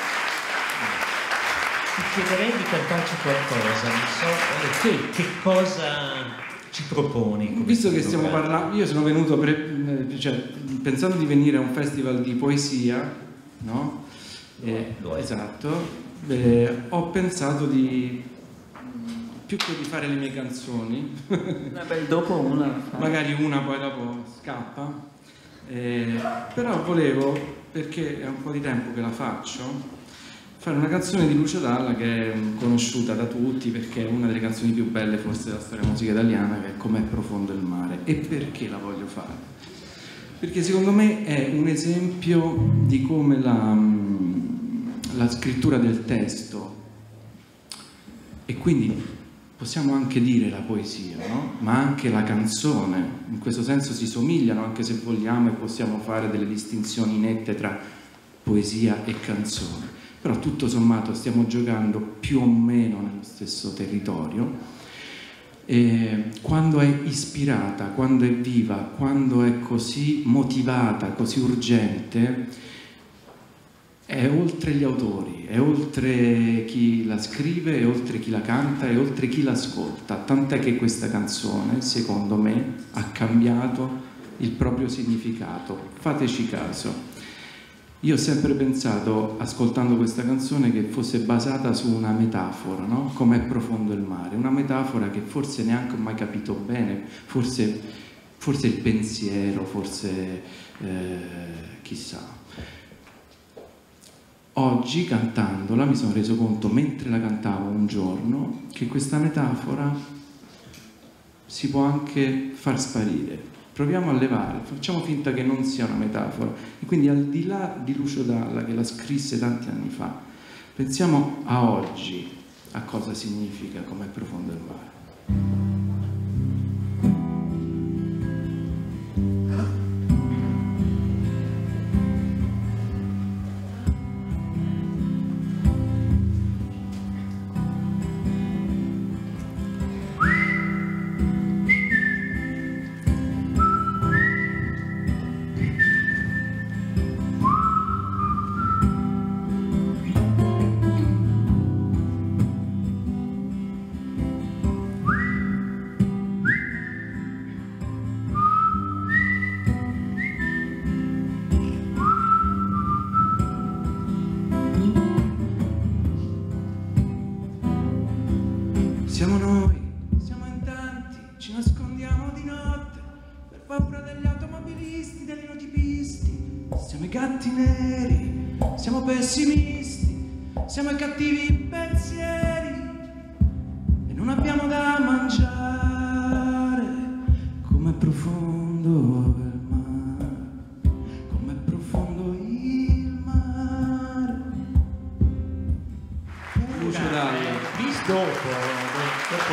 Ti chiederei di cantarci qualcosa, non so, che cosa ci proponi? Visto che stiamo parlando, io sono venuto pensando di venire a un festival di poesia, no? Esatto, ho pensato più che di fare le mie canzoni, dopo una, magari una poi dopo scappa, però volevo, perché è un po' di tempo che la faccio, fare una canzone di Lucio Dalla che è conosciuta da tutti perché è una delle canzoni più belle forse della storia della musica italiana, che è Com'è profondo il mare. E perché la voglio fare? Perché secondo me è un esempio di come la scrittura del testo, e quindi possiamo anche dire la poesia, no? Ma anche la canzone, in questo senso si somigliano, anche se vogliamo, e possiamo fare delle distinzioni nette tra poesia e canzone. Però tutto sommato stiamo giocando più o meno nello stesso territorio. E quando è ispirata, quando è viva, quando è così motivata, così urgente, è oltre gli autori, è oltre chi la scrive, è oltre chi la canta, è oltre chi l'ascolta. Tant'è che questa canzone, secondo me, ha cambiato il proprio significato. Fateci caso. Io ho sempre pensato, ascoltando questa canzone, che fosse basata su una metafora, no? Com'è profondo il mare, una metafora che forse neanche ho mai capito bene, forse il pensiero, forse chissà. Oggi, cantandola, mi sono reso conto, mentre la cantavo un giorno, che questa metafora si può anche far sparire. Proviamo a levare, facciamo finta che non sia una metafora. E quindi, al di là di Lucio Dalla, che la scrisse tanti anni fa, pensiamo a oggi, a cosa significa Com'è profondo il mare. Siamo noi, siamo in tanti, ci nascondiamo di notte per paura degli automobilisti, degli notipisti. Siamo i gatti neri, siamo pessimisti, siamo i cattivi pensieri e non abbiamo da mangiare. Com'è profondo il mare, com'è profondo il mare. Lucio Dalla. Dopo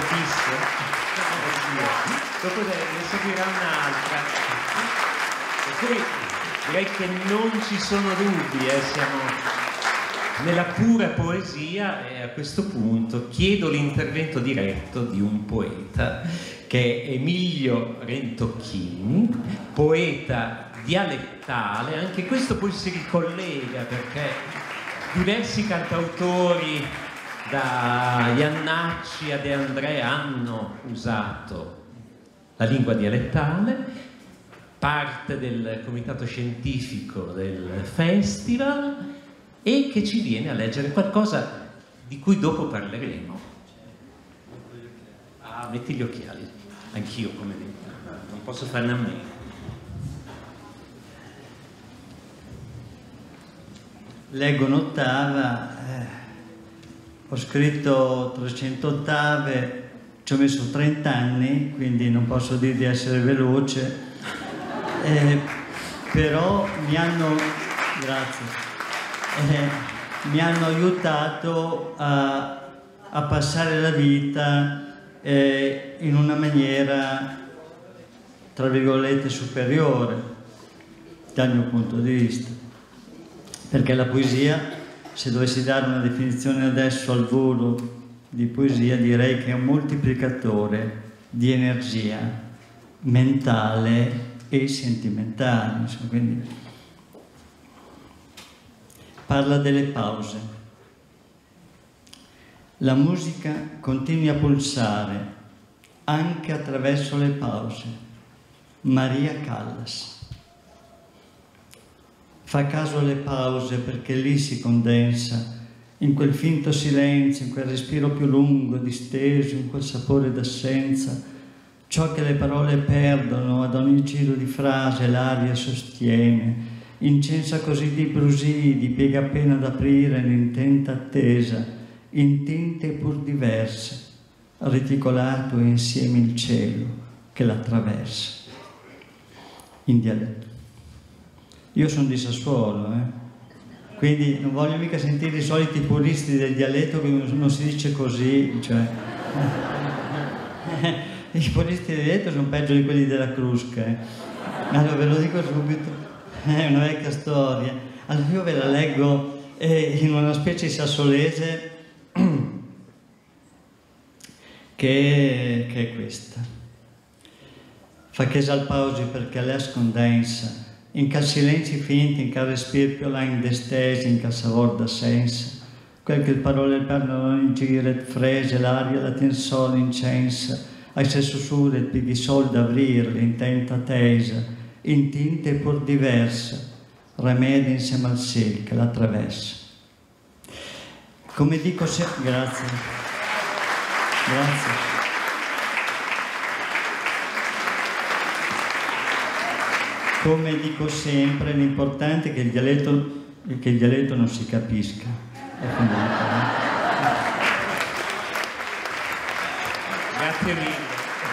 ne seguirà un'altra, per cui direi che non ci sono dubbi, siamo nella pura poesia. E a questo punto chiedo l'intervento diretto di un poeta che è Emilio Rentocchini, poeta dialettale. Anche questo poi si ricollega perché diversi cantautori, da Iannacci a De André, hanno usato la lingua dialettale, parte del comitato scientifico del festival, e che ci viene a leggere qualcosa di cui dopo parleremo. Ah, metti gli occhiali, anch'io come dico, non posso farne a meno. Leggo un'ottava. Ho scritto 300 ottave, ci ho messo 30 anni, quindi non posso dire di essere veloce, però mi hanno aiutato a passare la vita in una maniera, tra virgolette, superiore dal mio punto di vista, perché la poesia, se dovessi dare una definizione adesso al volo di poesia, direi che è un moltiplicatore di energia mentale e sentimentale. Insomma, quindi parla delle pause. La musica continua a pulsare anche attraverso le pause. Maria Callas. Fa caso alle pause perché lì si condensa, in quel finto silenzio, in quel respiro più lungo, disteso, in quel sapore d'assenza, ciò che le parole perdono ad ogni giro di frase l'aria sostiene, incensa così di brusii, di piega appena ad aprire l'intenta attesa, in tinte pur diverse, reticolato insieme il cielo che l'attraversa. In dialetto. Io sono di Sassuolo, quindi non voglio mica sentire i soliti puristi del dialetto che non si dice così, cioè. I puristi del dialetto sono peggio di quelli della Crusca, Allora ve lo dico subito, è una vecchia storia. Allora io ve la leggo in una specie sassolese che è questa. Fa che al pausi perché lei scondensa, in cal silenzi finti, in cal respir più là in destesi, in cal savor da senza, quel che le parole parlano in giro frese, l'aria la tensole incensa, ai se sussurra il pighisol d'avrir, l'intenta tesa, in tinte pur diverse, remedia insieme al sil che l'attraversa. Come dico sempre, grazie. Grazie. Come dico sempre, l'importante è che il dialetto non si capisca. È fondamentale. Grazie mille.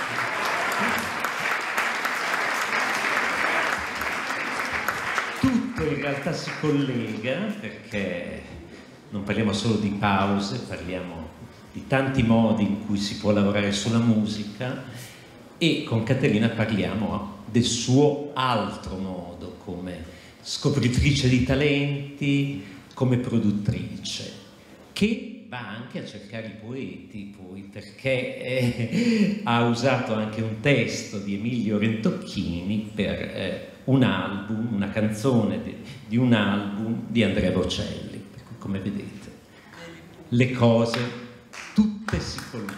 Tutto in realtà si collega, perché non parliamo solo di pause, parliamo di tanti modi in cui si può lavorare sulla musica, e con Caterina parliamo del suo altro modo come scopritrice di talenti, come produttrice, che va anche a cercare i poeti poi, perché ha usato anche un testo di Emilio Rentocchini per un album, una canzone di un album di Andrea Bocelli. Per cui, come vedete, le cose tutte si collegano.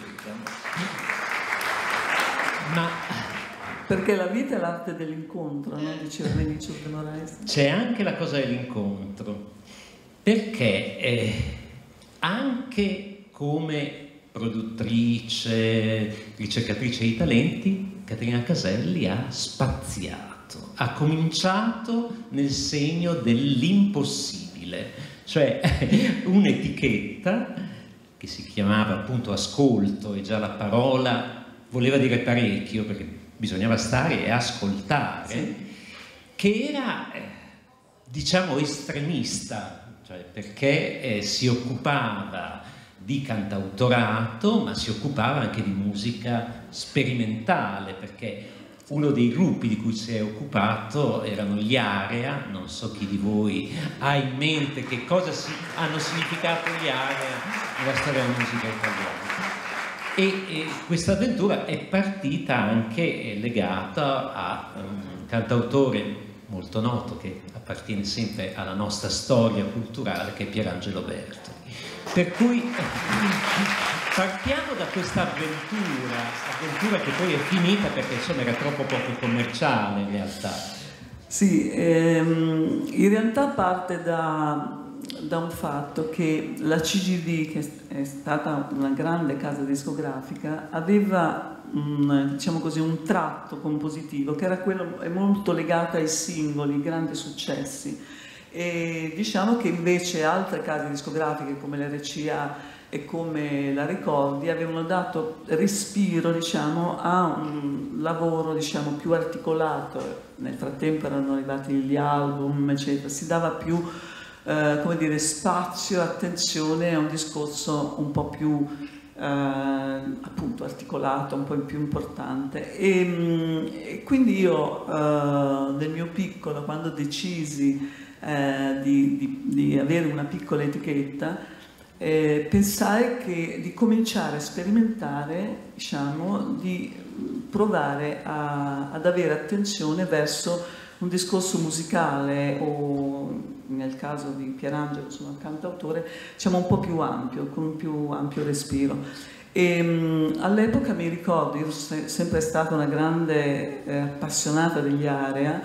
Ma perché la vita è l'arte dell'incontro, no? Diceva Vinicio de Moraes. C'è anche la cosa dell'incontro, perché anche come produttrice, ricercatrice di talenti, Caterina Caselli ha spaziato, ha cominciato nel segno dell'impossibile, cioè un'etichetta che si chiamava appunto ascolto, e già la parola voleva dire parecchio, perché bisognava stare e ascoltare, sì, che era, diciamo, estremista, cioè perché si occupava di cantautorato, ma si occupava anche di musica sperimentale, perché uno dei gruppi di cui si è occupato erano gli Area. Non so chi di voi ha in mente che cosa hanno significato gli Area nella storia della musica italiana. E questa avventura è partita anche legata a un cantautore molto noto che appartiene sempre alla nostra storia culturale, che è Pierangelo Bertoli. Per cui partiamo da questa avventura che poi è finita perché insomma era troppo poco commerciale in realtà. Sì, in realtà parte da un fatto che la CGD, che è stata una grande casa discografica, aveva diciamo così, un tratto compositivo che era quello, è molto legato ai singoli, grandi successi, e diciamo che invece altre case discografiche come l'RCA e come la Ricordi avevano dato respiro, diciamo, a un lavoro, diciamo, più articolato. Nel frattempo erano arrivati gli album, eccetera, si dava più come dire, spazio, attenzione a un discorso un po' più appunto articolato, un po' più importante, e quindi io nel mio piccolo, quando decisi di avere una piccola etichetta, pensai di cominciare a sperimentare, diciamo, di provare ad avere attenzione verso un discorso musicale, o nel caso di Pierangelo, insomma, un cantautore, diciamo, un po' più ampio, con un più ampio respiro. E all'epoca mi ricordo, io sono sempre stata una grande appassionata degli Area,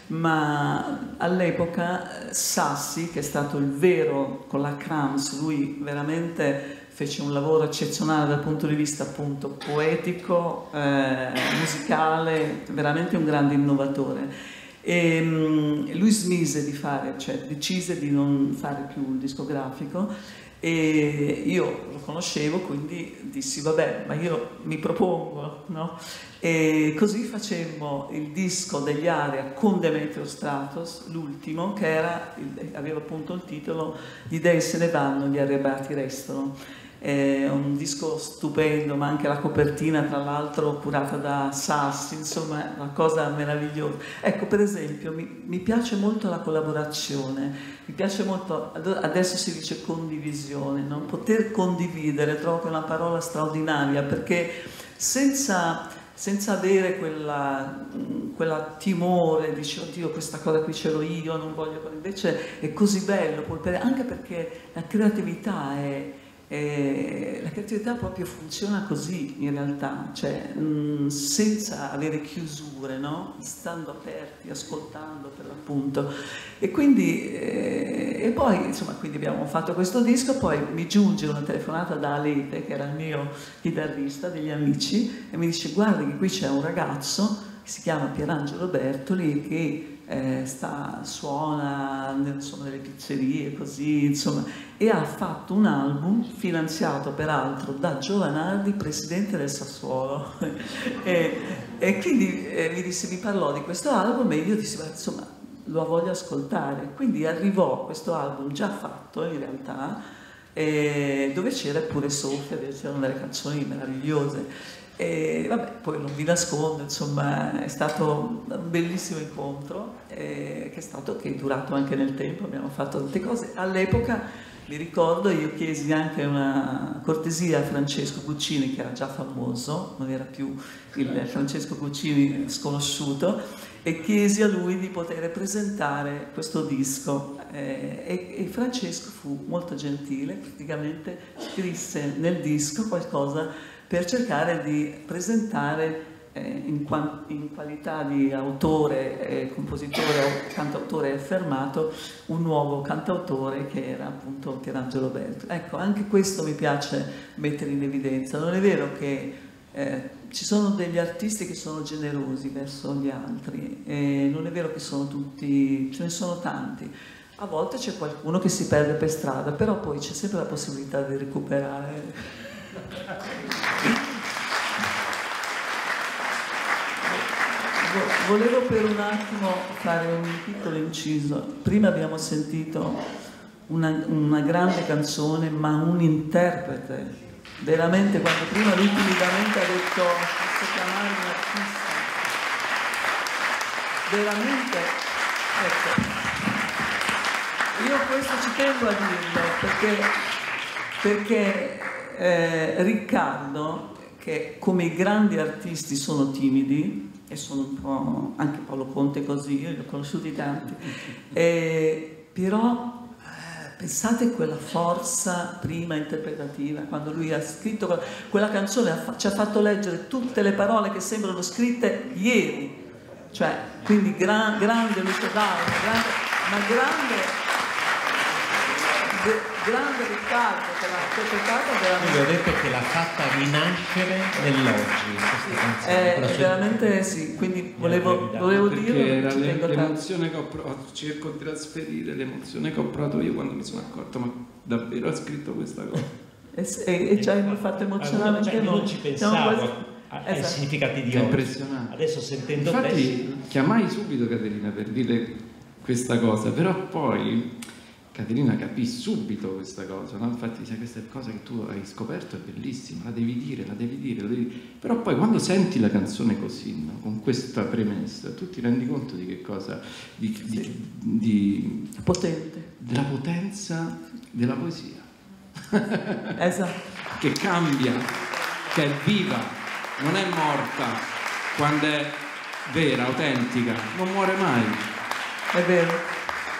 ma all'epoca Sassi, che è stato il vero, con la Krams, lui veramente fece un lavoro eccezionale dal punto di vista appunto poetico, musicale, veramente un grande innovatore. E lui smise di fare, cioè decise di non fare più il discografico, e io lo conoscevo, quindi dissi vabbè, ma io mi propongo, no? E così facemmo il disco degli Area con Demetrio Stratos, l'ultimo, che aveva appunto il titolo Gli dei se ne vanno, gli arretrati restano. È un disco stupendo, ma anche la copertina, tra l'altro, curata da Sassi, insomma, è una cosa meravigliosa. Ecco, per esempio, mi piace molto la collaborazione, mi piace molto, adesso si dice condivisione, no? Poter condividere, trovo che è una parola straordinaria, perché senza avere quella timore, dici oddio questa cosa qui ce l'ho io, non voglio, invece è così bello, anche perché la creatività proprio funziona così in realtà, cioè senza avere chiusure, no? Stando aperti, ascoltando per l'appunto. E quindi e poi insomma, quindi abbiamo fatto questo disco, poi mi giunge una telefonata da Alete, che era il mio chitarrista degli Amici, e mi dice guarda che qui c'è un ragazzo che si chiama Pierangelo Bertoli che suona nelle pizzerie, così, insomma, e ha fatto un album finanziato peraltro da Giovanardi, presidente del Sassuolo. e quindi mi parlò di questo album e io dissi, insomma, lo voglio ascoltare. Quindi arrivò questo album già fatto in realtà, dove c'era pure Sofia, dove c'erano delle canzoni meravigliose. E vabbè, poi non vi nascondo, insomma, è stato un bellissimo incontro che è durato anche nel tempo, abbiamo fatto tante cose. All'epoca, mi ricordo, io chiesi anche una cortesia a Francesco Guccini, che era già famoso, non era più il Francesco Guccini sconosciuto, e chiesi a lui di poter presentare questo disco. E Francesco fu molto gentile, praticamente scrisse nel disco qualcosa per cercare di presentare in qualità di autore, compositore, cantautore affermato, un nuovo cantautore che era appunto Pierangelo Bertoli. Ecco, anche questo mi piace mettere in evidenza. Non è vero che ci sono degli artisti che sono generosi verso gli altri, non è vero che sono tutti, ce ne sono tanti. A volte c'è qualcuno che si perde per strada, però poi c'è sempre la possibilità di recuperare. Volevo per un attimo fare un piccolo inciso. Prima abbiamo sentito una grande canzone, ma un interprete, veramente, quando prima lui timidamente ha detto posso chiamare un artista, veramente, ecco, io questo ci tengo a dirlo perché Riccardo, che come i grandi artisti sono timidi, e sono un po' anche Paolo Conte così, io li ho conosciuti tanti, però pensate quella forza prima interpretativa, quando lui ha scritto quella canzone, ci ha fatto leggere tutte le parole che sembrano scritte ieri, cioè, quindi grande Lucio Dalla, grande Riccardo, che l'ha interpretata veramente. Io ho detto che l'ha fatta rinascere nell'oggi questa canzone. Veramente sì, quindi volevo dire. Era l'emozione che ho provato, cerco di trasferire l'emozione che ho provato io quando mi sono accorto, ma davvero ha scritto questa cosa. E ci hai fatto emozionare anche noi. Non ci pensavo ai significati di oggi. È impressionante. Adesso sentendo infatti chiamai subito Caterina per dire questa cosa, però poi Caterina capì subito questa cosa, no? Infatti sai, questa cosa che tu hai scoperto è bellissima, la devi dire. Però poi quando senti la canzone così, no? Con questa premessa, tu ti rendi conto di che cosa, potente, della potenza della poesia. Esatto. Che cambia, che è viva, non è morta, quando è vera, autentica, non muore mai. È vero.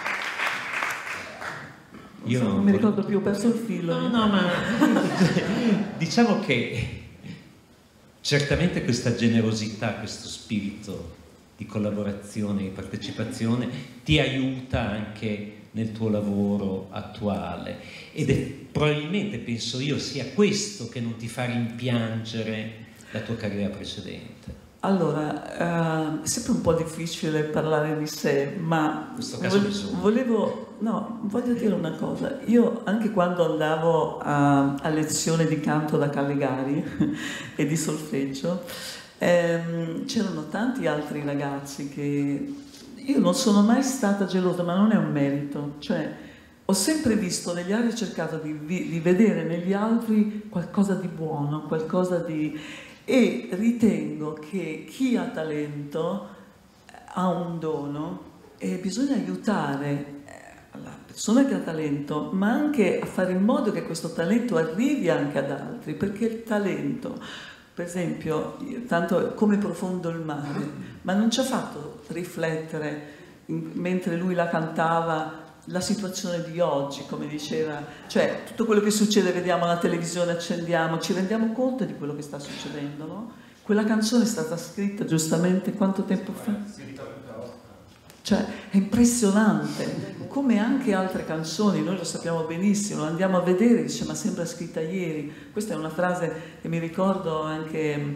Io non mi ricordo più, ho perso il filo. No, ma diciamo che certamente questa generosità, questo spirito di collaborazione, di partecipazione ti aiuta anche nel tuo lavoro attuale ed è probabilmente, penso io, sia questo che non ti fa rimpiangere la tua carriera precedente. Allora, è sempre un po' difficile parlare di sé, ma in questo caso voglio dire una cosa. Io anche quando andavo a lezione di canto da Callegari e di solfeggio, c'erano tanti altri ragazzi che io non sono mai stata gelosa, ma non è un merito. Cioè, ho sempre visto negli altri, cercato di vedere negli altri qualcosa di buono, qualcosa di... E ritengo che chi ha talento ha un dono e bisogna aiutare la persona che ha talento, ma anche a fare in modo che questo talento arrivi anche ad altri, perché il talento, per esempio, tanto come profondo il mare, ma non ci ha fatto riflettere mentre lui la cantava la situazione di oggi, come diceva, cioè tutto quello che succede, vediamo la televisione, accendiamo, ci rendiamo conto di quello che sta succedendo, no? Quella canzone è stata scritta giustamente quanto tempo fa? Cioè è impressionante, come anche altre canzoni, noi lo sappiamo benissimo, lo andiamo a vedere e dice ma sembra scritta ieri. Questa è una frase che mi ricordo anche,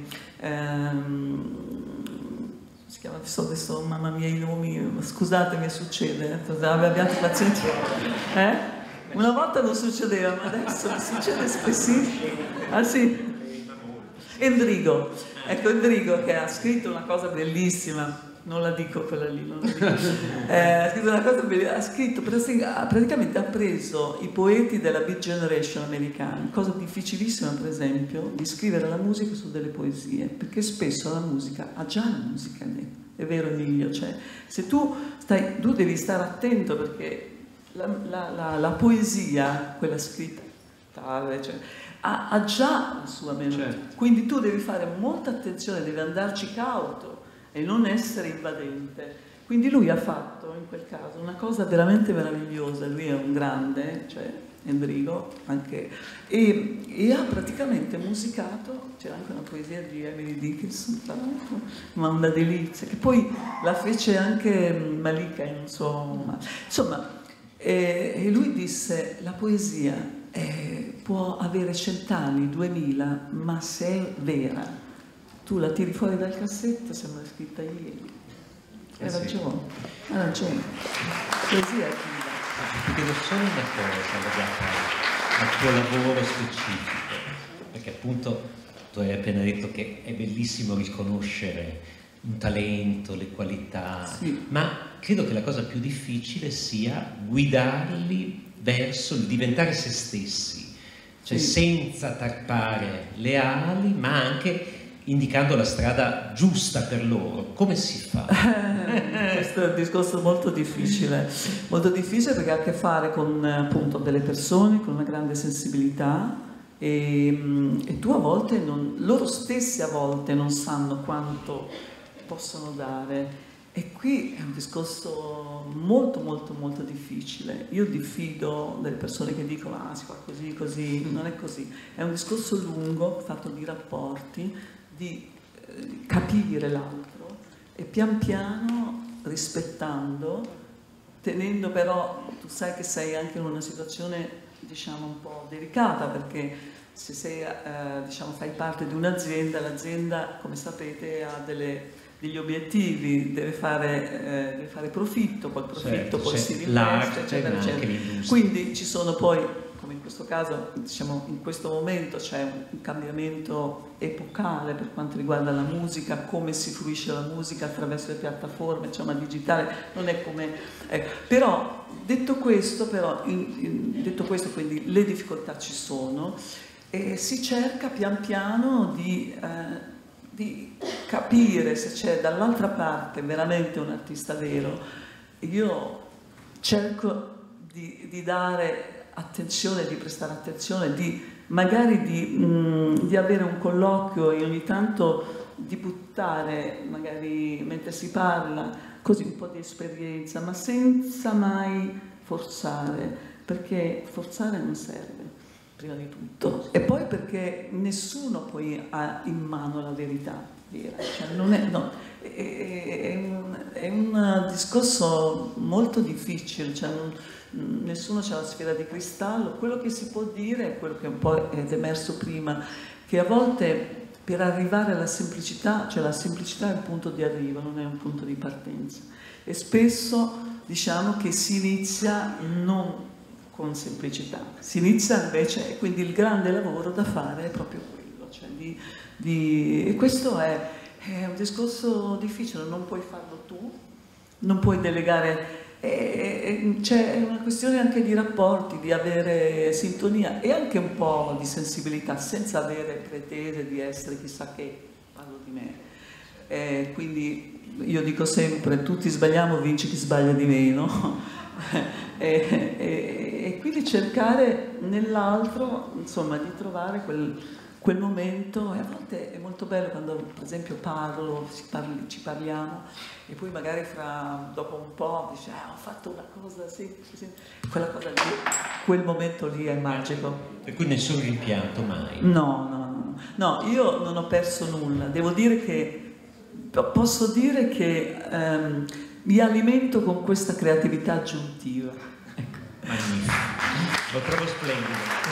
si chiama adesso, mamma mia i nomi, scusatemi, succede, abbiate pazienza. Una volta non succedeva, ma adesso succede spessissimo. Ah sì? Endrigo, ecco Endrigo che ha scritto una cosa bellissima. Non la dico quella lì, non la dico. Ha scritto una cosa bella, praticamente ha preso i poeti della Beat Generation americana, cosa difficilissima per esempio, di scrivere la musica su delle poesie, perché spesso la musica ha già la musica lì, è vero Emilio? Cioè, se tu devi stare attento perché la poesia, quella scritta, cioè, ha già la sua melodia, certo. Quindi tu devi fare molta attenzione, devi andarci cauto e non essere invadente. Quindi lui ha fatto in quel caso una cosa veramente meravigliosa, lui è un grande, cioè Endrigo anche, e ha praticamente musicato, c'era anche una poesia di Emily Dickinson, tra l'altro, ma una delizia, che poi la fece anche Malika, insomma, e lui disse la poesia può avere 100 anni, 2000, ma se è vera, tu la tiri fuori dal cassetto, sembra scritta ieri. Hai ragione, hai ragione. Poesia è viva. Ti chiedo solo una cosa legata al tuo lavoro specifico, perché appunto tu hai appena detto che è bellissimo riconoscere un talento, le qualità, sì. Ma credo che la cosa più difficile sia guidarli verso il diventare se stessi, cioè sì. Senza tarpare le ali, ma anche indicando la strada giusta per loro. Come si fa? Questo è un discorso molto difficile perché ha a che fare con appunto delle persone con una grande sensibilità e tu a volte loro stessi a volte non sanno quanto possono dare, e qui è un discorso molto molto molto difficile. Io diffido delle persone che dicono si fa così così, non è così, è un discorso lungo fatto di rapporti, di capire l'altro e pian piano rispettando, tenendo però, tu sai che sei anche in una situazione diciamo un po' delicata, perché se sei diciamo fai parte di un'azienda, l'azienda come sapete ha degli obiettivi, deve fare profitto, poi il profitto certo, poi si reinveste, eccetera, eccetera. Quindi ci sono poi, come in questo caso, diciamo in questo momento c'è un cambiamento epocale per quanto riguarda la musica, come si fruisce la musica attraverso le piattaforme, cioè una digitale, non è come... Però, detto questo, quindi le difficoltà ci sono e si cerca pian piano di capire se c'è dall'altra parte veramente un artista vero. Io cerco di dare attenzione, di prestare attenzione, magari di avere un colloquio e ogni tanto di buttare, magari mentre si parla, così un po' di esperienza, ma senza mai forzare, perché forzare non serve, prima di tutto, e poi perché nessuno poi ha in mano la verità vera, cioè non è, no, è un discorso molto difficile, cioè nessuno ha la sfera di cristallo. Quello che si può dire è quello che un po' è emerso prima, che a volte per arrivare alla semplicità, cioè la semplicità è il punto di arrivo, non è un punto di partenza. E spesso diciamo che si inizia non con semplicità, si inizia invece, e quindi il grande lavoro da fare è proprio quello, cioè e questo è un discorso difficile, non puoi farlo tu, non puoi delegare. C'è una questione anche di rapporti, di avere sintonia e anche un po' di sensibilità, senza avere pretese di essere chissà che, parlo di me. Quindi io dico sempre, tutti sbagliamo, vince chi sbaglia di meno. E quindi cercare nell'altro, insomma, di trovare quel momento. E a volte è molto bello quando, per esempio, ci parliamo e poi magari dopo un po' dice ho fatto una cosa, sì, quella cosa lì, quel momento lì è magico. Per cui nessun rimpianto mai? No, io non ho perso nulla, devo dire che posso dire che mi alimento con questa creatività aggiuntiva. Ecco. Magnifico, lo trovo splendido.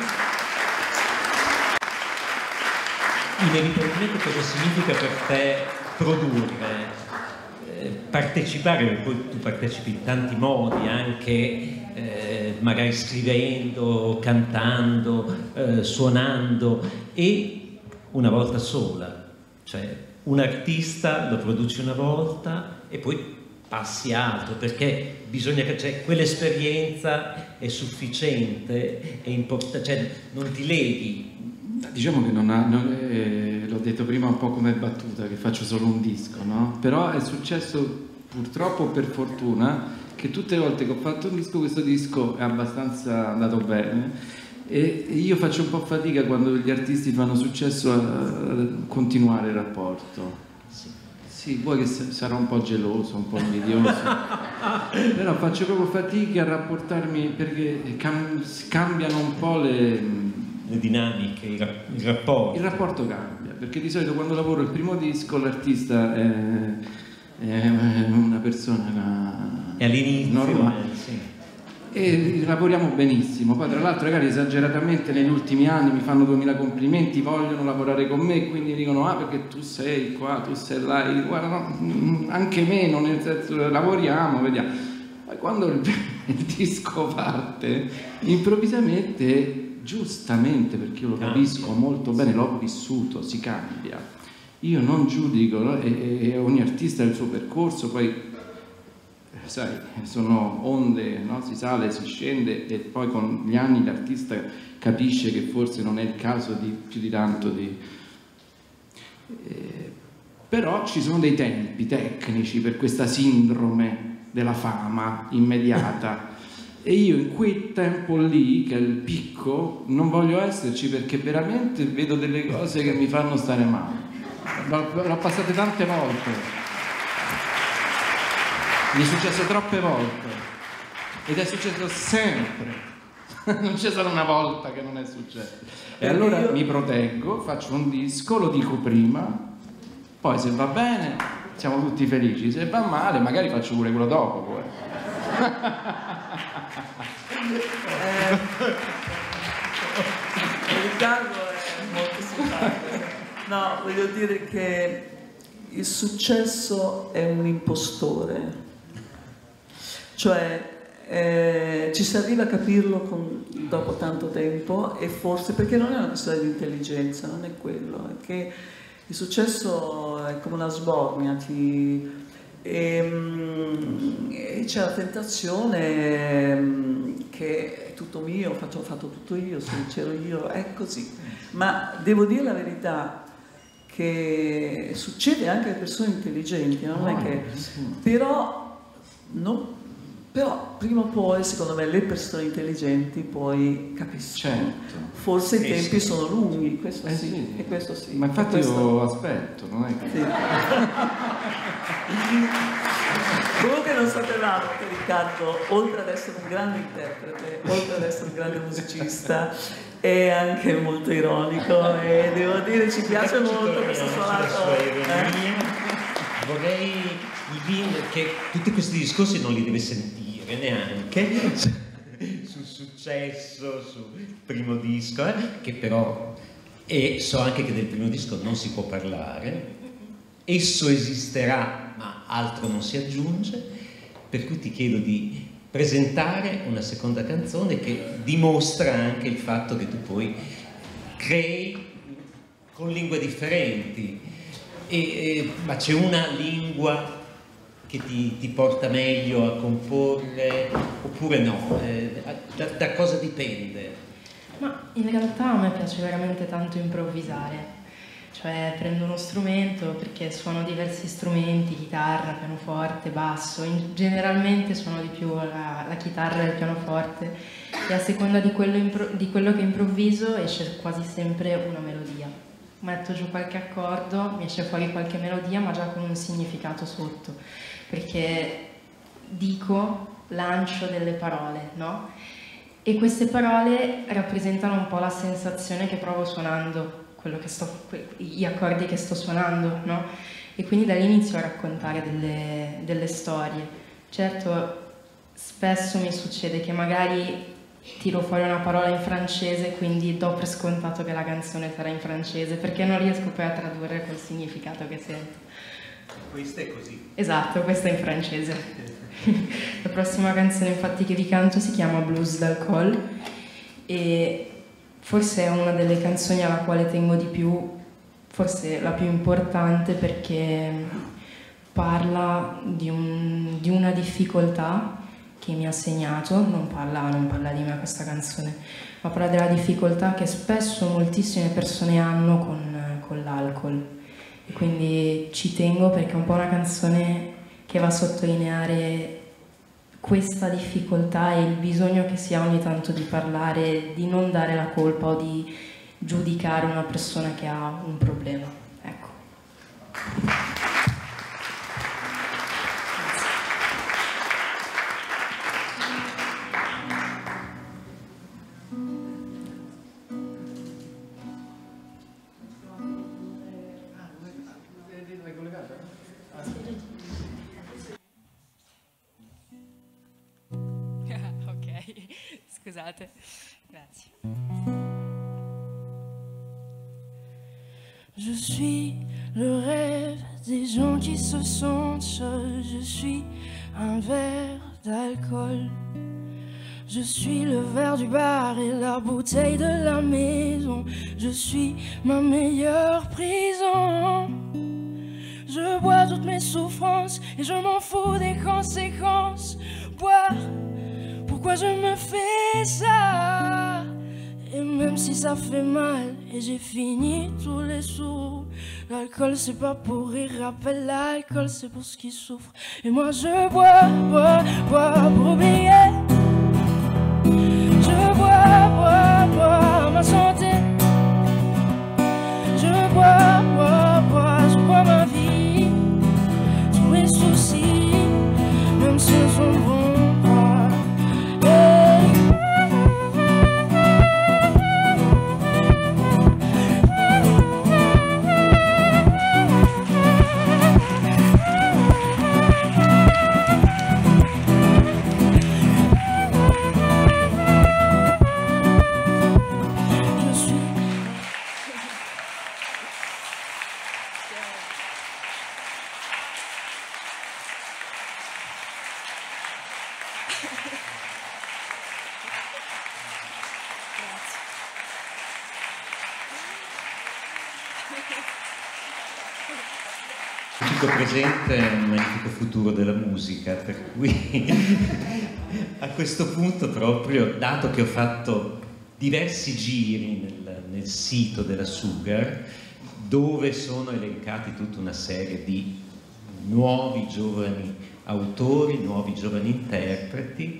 Inevitabilmente cosa significa per te produrre, partecipare, perché poi tu partecipi in tanti modi, anche magari scrivendo, cantando, suonando, e una volta sola, cioè un artista lo produci una volta e poi passi altro, perché bisogna che, cioè, quell'esperienza è sufficiente, è importante, cioè non ti leghi. Diciamo che l'ho detto prima un po' come battuta, che faccio solo un disco, no? Però è successo, purtroppo o per fortuna, che tutte le volte che ho fatto un disco, questo disco è abbastanza andato bene, e io faccio un po' fatica quando gli artisti fanno successo a continuare il rapporto. Sì, vuoi che sarò un po' geloso, un po' invidioso, però faccio proprio fatica a rapportarmi, perché cambiano un po' le dinamiche, il rapporto. Il rapporto cambia, perché di solito quando lavoro il primo disco l'artista è una persona è all'inizio normale, sì. E lavoriamo benissimo. Poi tra l'altro magari esageratamente negli ultimi anni mi fanno 2000 complimenti, vogliono lavorare con me, quindi dicono perché tu sei qua, tu sei là, e dico, guarda, no, anche meno, nel senso lavoriamo, vediamo. Poi quando il disco parte, improvvisamente, giustamente, perché io lo capisco molto bene, l'ho vissuto, si cambia. Io non giudico, no? E ogni artista ha il suo percorso, poi sai, sono onde, no? Si sale, si scende, e poi con gli anni l'artista capisce che forse non è il caso di più di tanto di... però ci sono dei tempi tecnici per questa sindrome della fama immediata. E io in quel tempo lì, che è il picco, non voglio esserci, perché veramente vedo delle cose che mi fanno stare male. L'ho passate tante volte. Mi è successo troppe volte. Ed è successo sempre. Non c'è solo una volta che non è successo. E allora mi proteggo, faccio un disco, lo dico prima, poi se va bene siamo tutti felici, se va male magari faccio pure quello dopo poi. Riccardo è molto simpatico. No, voglio dire che il successo è un impostore, cioè ci si arriva a capirlo dopo tanto tempo, e forse perché non è una questione di intelligenza, non è quello, è che il successo è come una sbornia, e c'è la tentazione che è tutto mio, ho fatto tutto io, c'ero io, è così. Ma devo dire la verità che succede anche alle persone intelligenti, non è che... Però prima o poi, secondo me, le persone intelligenti poi capiscono. Certo. Forse i tempi sono lunghi, questo sì, sì, e questo sì. Ma infatti io aspetto, non è che... Sì. Comunque non sapevamo che Riccardo, oltre ad essere un grande interprete, oltre ad essere un grande musicista, è anche molto ironico, e devo dire ci piace molto questo suo lato. Vorrei che tutti questi discorsi non li deve sentire neanche sul successo, sul primo disco, che però e so anche che del primo disco non si può parlare, esso esisterà ma altro non si aggiunge, per cui ti chiedo di presentare una seconda canzone che dimostra anche il fatto che tu poi crei con lingue differenti, ma c'è una lingua che ti porta meglio a comporre oppure no? Da cosa dipende? Ma in realtà a me piace veramente tanto improvvisare, cioè prendo uno strumento, perché suono diversi strumenti, chitarra, pianoforte, basso, generalmente suono di più la chitarra e il pianoforte, e a seconda di quello che improvviso esce quasi sempre una melodia. Metto giù qualche accordo, mi esce fuori qualche melodia, ma già con un significato sotto, perché lancio delle parole, no? E queste parole rappresentano un po' la sensazione che provo suonando gli accordi che sto suonando, no? E quindi da lì inizio a raccontare delle storie. Certo, spesso mi succede che magari tiro fuori una parola in francese, quindi do per scontato che la canzone sarà in francese, perché non riesco poi a tradurre col significato che sento. Questa è così. Esatto, questa è in francese. La prossima canzone infatti che vi canto si chiama Blues d'alcool e forse è una delle canzoni alla quale tengo di più, forse la più importante, perché parla di una difficoltà che mi ha segnato, non parla di me questa canzone, ma parla della difficoltà che spesso moltissime persone hanno con l'alcol, e quindi ci tengo perché è un po' una canzone che va a sottolineare questa difficoltà e il bisogno che si ha ogni tanto di parlare, di non dare la colpa o di giudicare una persona che ha un problema. Ecco. Scusate, grazie. Je suis le rêve des gens qui se sentent seuls. Je suis un verre d'alcool. Je suis le verre du bar et la bouteille de la maison. Je suis ma meilleure prison. Je bois toutes mes souffrances et je m'en fous des conséquences. Boire, pourquoi je me fais ça? Et même si ça fait mal et j'ai fini tous les sous, l'alcool c'est pas pour rire, rappelle l'alcool c'est pour ce qui souffre. Et moi je bois pour oublier. Je bois ma santé. Je bois ma vie, tous mes soucis, même si elles sont bons. Presente è un magnifico futuro della musica, per cui a questo punto proprio, dato che ho fatto diversi giri nel sito della Sugar, dove sono elencati tutta una serie di nuovi giovani autori, nuovi giovani interpreti,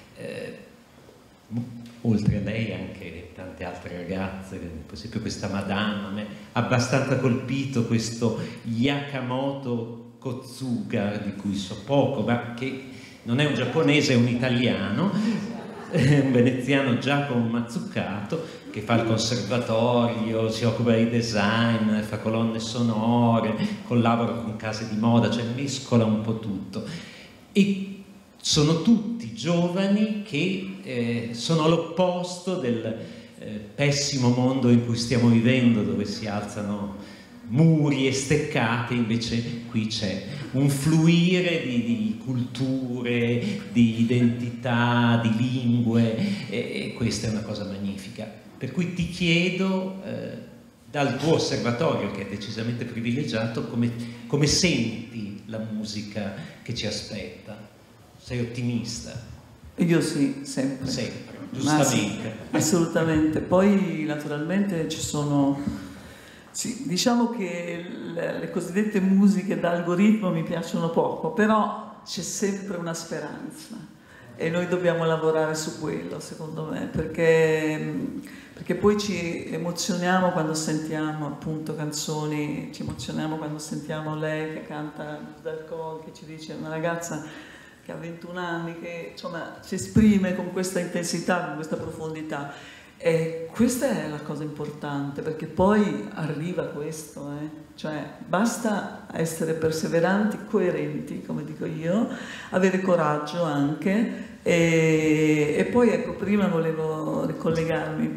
oltre a lei anche tante altre ragazze, per esempio questa Madame, a me ha abbastanza colpito questo Yakamoto Kozuka, di cui so poco, ma che non è un giapponese, è un italiano, un veneziano, Giacomo Mazzucato, che fa il conservatorio, si occupa di design, fa colonne sonore, collabora con case di moda, cioè mescola un po' tutto. E sono tutti giovani che sono all'opposto pessimo mondo in cui stiamo vivendo, dove si alzano muri e steccate, invece qui c'è un fluire di culture, di identità, di lingue, e questa è una cosa magnifica. Per cui ti chiedo, dal tuo osservatorio, che è decisamente privilegiato, come senti la musica che ci aspetta? Sei ottimista? Io sì, sempre. Sempre, giustamente. Sì, assolutamente. Poi naturalmente ci sono... Sì, diciamo che le cosiddette musiche da algoritmo mi piacciono poco, però c'è sempre una speranza e noi dobbiamo lavorare su quello, secondo me, perché poi ci emozioniamo quando sentiamo appunto canzoni, ci emozioniamo quando sentiamo lei che canta dal call, che ci dice, una ragazza che ha 21 anni, che insomma si esprime con questa intensità, con questa profondità. E questa è la cosa importante, perché poi arriva questo, cioè basta essere perseveranti, coerenti, come dico io, avere coraggio anche, e poi ecco, prima volevo ricollegarmi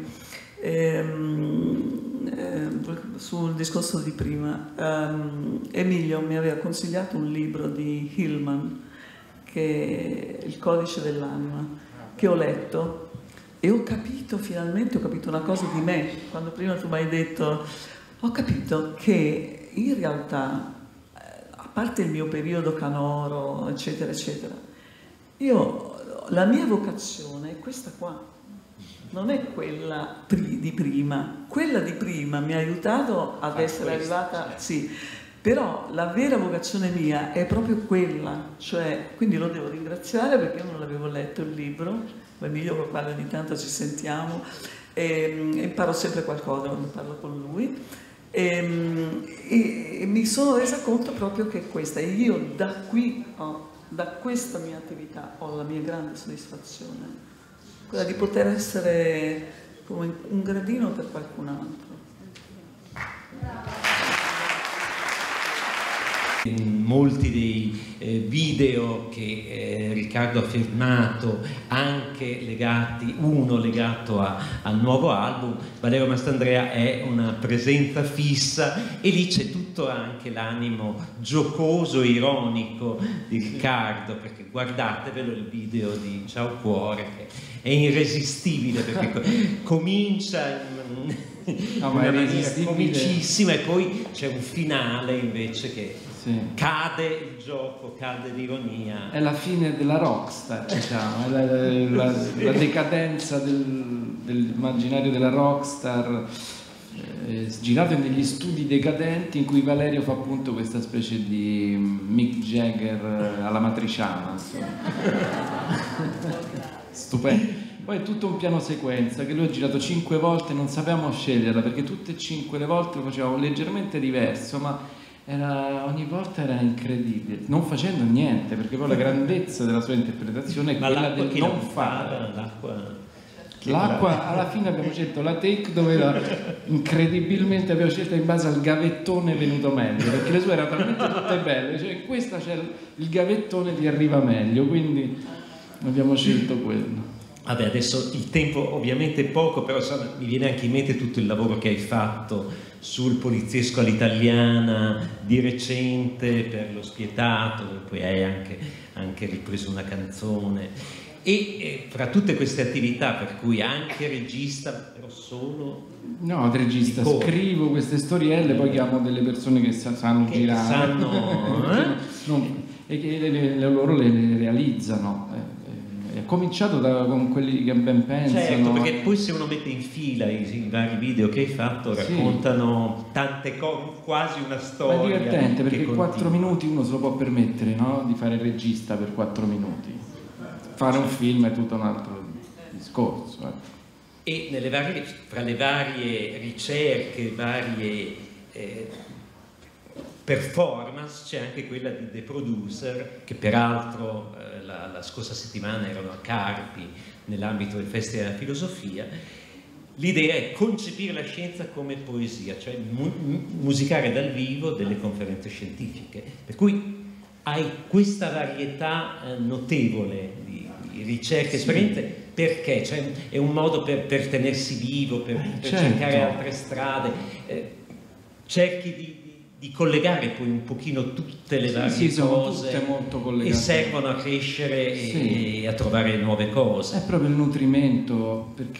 sul discorso di prima. Emilio mi aveva consigliato un libro di Hillman, che è Il codice dell'anima, che ho letto. E ho capito, finalmente ho capito una cosa di me, quando prima tu mi hai detto, ho capito che in realtà, a parte il mio periodo canoro, eccetera, eccetera, la mia vocazione è questa qua, non è quella di prima. Quella di prima mi ha aiutato ad essere arrivata, sì, però la vera vocazione mia è proprio quella, cioè, quindi lo devo ringraziare perché io non l'avevo letto il libro. Emilio, con quale ogni tanto ci sentiamo e imparo sempre qualcosa quando parlo con lui, e mi sono resa conto proprio che questa, e io da questa mia attività ho la mia grande soddisfazione, quella di poter essere come un gradino per qualcun altro. In molti dei video che Riccardo ha firmato, anche legati, uno legato al nuovo album, Valerio Mastandrea è una presenza fissa, e lì c'è tutto anche l'animo giocoso, ironico di Riccardo, perché guardatevelo il video di Ciao Cuore, che è irresistibile, perché comincia no, una maniera comicissima e poi c'è un finale invece che cade il gioco, cade l'ironia. È la fine della rockstar, diciamo, è la decadenza dell'immaginario della rockstar, girato negli studi decadenti in cui Valerio fa appunto questa specie di Mick Jagger alla matriciana, stupendo. Poi è tutto un piano sequenza che lui ha girato 5 volte, non sapevamo sceglierla perché tutte e 5 le volte lo facevamo leggermente diverso, ma ogni volta era incredibile, non facendo niente, perché poi la grandezza della sua interpretazione è quella del non fare. L'acqua, alla fine abbiamo scelto la take dove incredibilmente abbiamo scelto in base al gavettone venuto meglio, perché le sue erano talmente tutte belle, cioè in questa c'è il gavettone ti arriva meglio, quindi abbiamo scelto quello. Vabbè, adesso il tempo ovviamente è poco, però insomma, mi viene anche in mente tutto il lavoro che hai fatto sul poliziesco all'italiana di recente per Lo Spietato, poi hai anche ripreso una canzone, e fra tutte queste attività, per cui anche regista, però solo... No, regista, scrivo queste storielle, poi chiamo delle persone che sanno girare, e che loro le realizzano. È cominciato con quelli che ben pensano. Certo, perché poi se uno mette in fila i vari video che hai fatto, raccontano tante cose, quasi una storia. Ma è divertente perché 4 minuti uno se lo può permettere, no? Di fare il regista per 4 minuti. Fare un film è tutto un altro discorso. E fra le varie ricerche, varie performance, c'è anche quella di The Producer, che peraltro la scorsa settimana erano a Carpi nell'ambito del Festival della Filosofia. L'idea è concepire la scienza come poesia, cioè musicare dal vivo delle conferenze scientifiche, per cui hai questa varietà notevole di ricerche, esperienze, perché? Cioè, è un modo per tenersi vivo, per certo. cercare altre strade, cerchi di collegare poi un pochino tutte le varie cose, tutte molto collegate, e servono a crescere sì, e a trovare nuove cose. È proprio il nutrimento, perché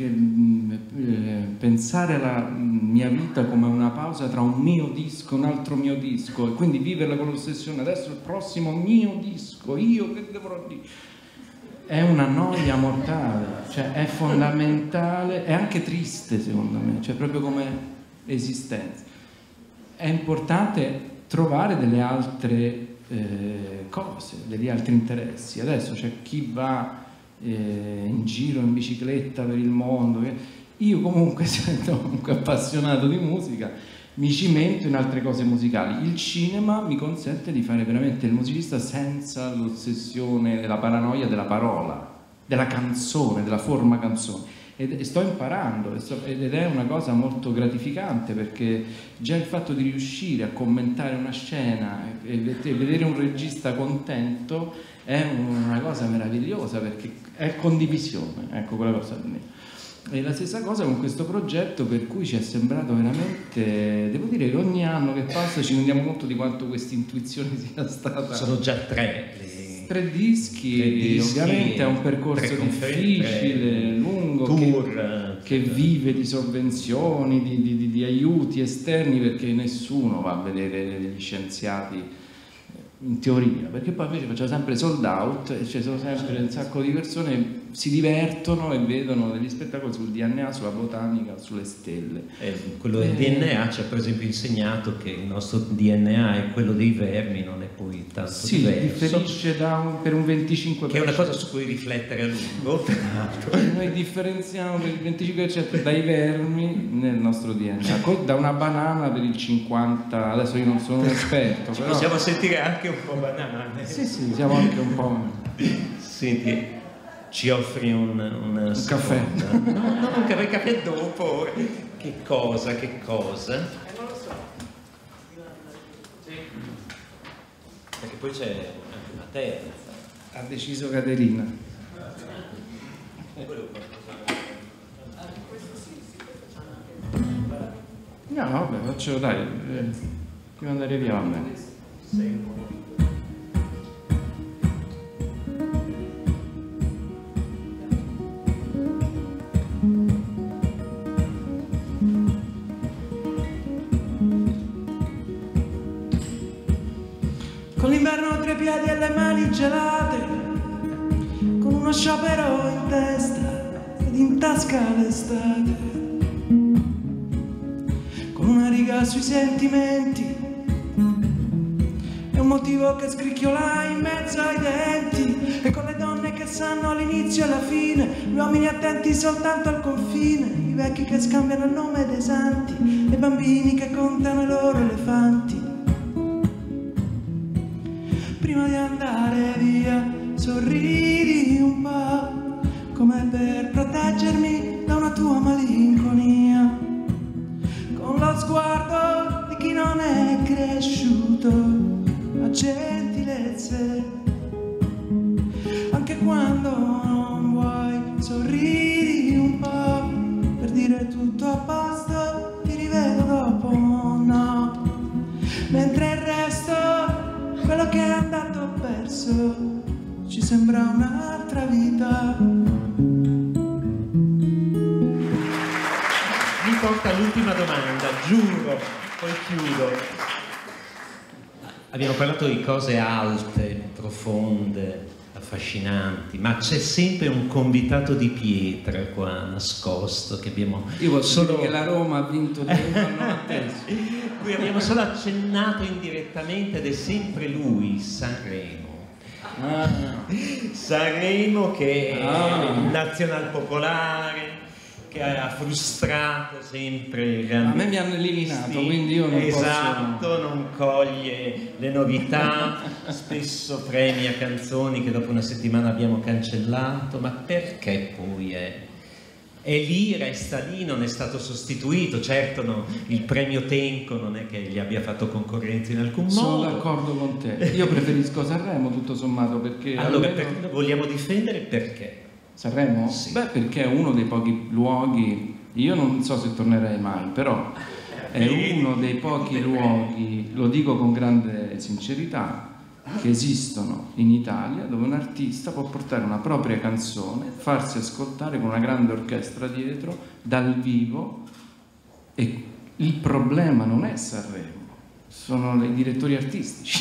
pensare alla mia vita come una pausa tra un mio disco e un altro mio disco, e quindi viverla con l'ossessione, adesso il prossimo mio disco, io che dovrò dire, è una noia mortale, cioè è fondamentale, è anche triste secondo me, cioè proprio come esistenza. È importante trovare delle altre cose, degli altri interessi. Adesso c'è chi va in giro in bicicletta per il mondo. Io comunque, essendo comunque appassionato di musica, mi cimento in altre cose musicali. Il cinema mi consente di fare veramente il musicista senza l'ossessione, la paranoia della parola, della canzone, della forma canzone. E sto imparando, ed è una cosa molto gratificante, perché già il fatto di riuscire a commentare una scena e vedere un regista contento è una cosa meravigliosa, perché è condivisione, ecco, quella cosa lì. E la stessa cosa con questo progetto, per cui ci è sembrato veramente, devo dire che ogni anno che passa ci rendiamo conto di quanto questa intuizione sia stata. Sono già tre dischi, ovviamente è un percorso difficile, lungo, che vive di sovvenzioni, di aiuti esterni, perché nessuno va a vedere degli scienziati in teoria, perché poi invece facciamo sempre sold out e ci sono sempre un sacco di persone che si divertono e vedono degli spettacoli sul DNA, sulla botanica, sulle stelle. Quello del DNA ci ha per esempio insegnato che il nostro DNA e quello dei vermi non è poi tanto diverso. Differisce per un 25%. Che è una cosa su cui riflettere a lungo. Noi differenziamo per il 25% dai vermi nel nostro DNA, da una banana per il 50%. Adesso io non sono un esperto, però possiamo sentire anche un po' banane. Sì, siamo anche un po'. Senti, ci offri un caffè? No, un caffè dopo. Che cosa? Non lo so. Perché poi c'è anche una terza. Ha deciso Caterina. No, vabbè, faccio, dai, prima di andare via, va bene. Con l'inverno a tre piedi e le mani gelate, con uno sciopero in testa ed in tasca l'estate, con una riga sui sentimenti e un motivo che scricchiola in mezzo ai denti, e con le donne che sanno l'inizio e la fine, gli uomini attenti soltanto al confine, i vecchi che scambiano il nome dei santi, e i bambini che contano i loro elefanti. Prima di andare via sorridi un po', come per proteggermi da una tua malinconia, con lo sguardo di chi non è cresciuto a gentilezze. Anche quando non vuoi sorridi un po', per dire tutto a posto, ti rivedo dopo, no. Mentre il resto, quello che è andato perso, ci sembra un'altra vita. Mi porta all'ultima domanda, giuro, poi chiudo. Abbiamo parlato di cose alte, profonde, affascinanti, ma c'è sempre un convitato di pietra qua nascosto che abbiamo. Io posso dire che la Roma ha vinto cui abbiamo solo accennato indirettamente, ed è sempre lui, Sanremo. Sanremo, che è nazional popolare, che ha frustrato sempre. A me mi hanno eliminato, quindi io non posso. Non coglie le novità, spesso premia canzoni che dopo una settimana abbiamo cancellato, ma perché poi è lì, resta lì, non è stato sostituito. Certo, no, il premio Tenco non è che gli abbia fatto concorrenza in alcun modo. Sono d'accordo con te, io preferisco Sanremo tutto sommato, perché allora vogliamo difendere perché? Sanremo? Sì. Beh, perché è uno dei pochi luoghi, io non so se tornerei mai, però è uno dei pochi luoghi, lo dico con grande sincerità, che esistono in Italia dove un artista può portare una propria canzone, farsi ascoltare con una grande orchestra dietro, dal vivo, e il problema non è Sanremo, sono i direttori artistici.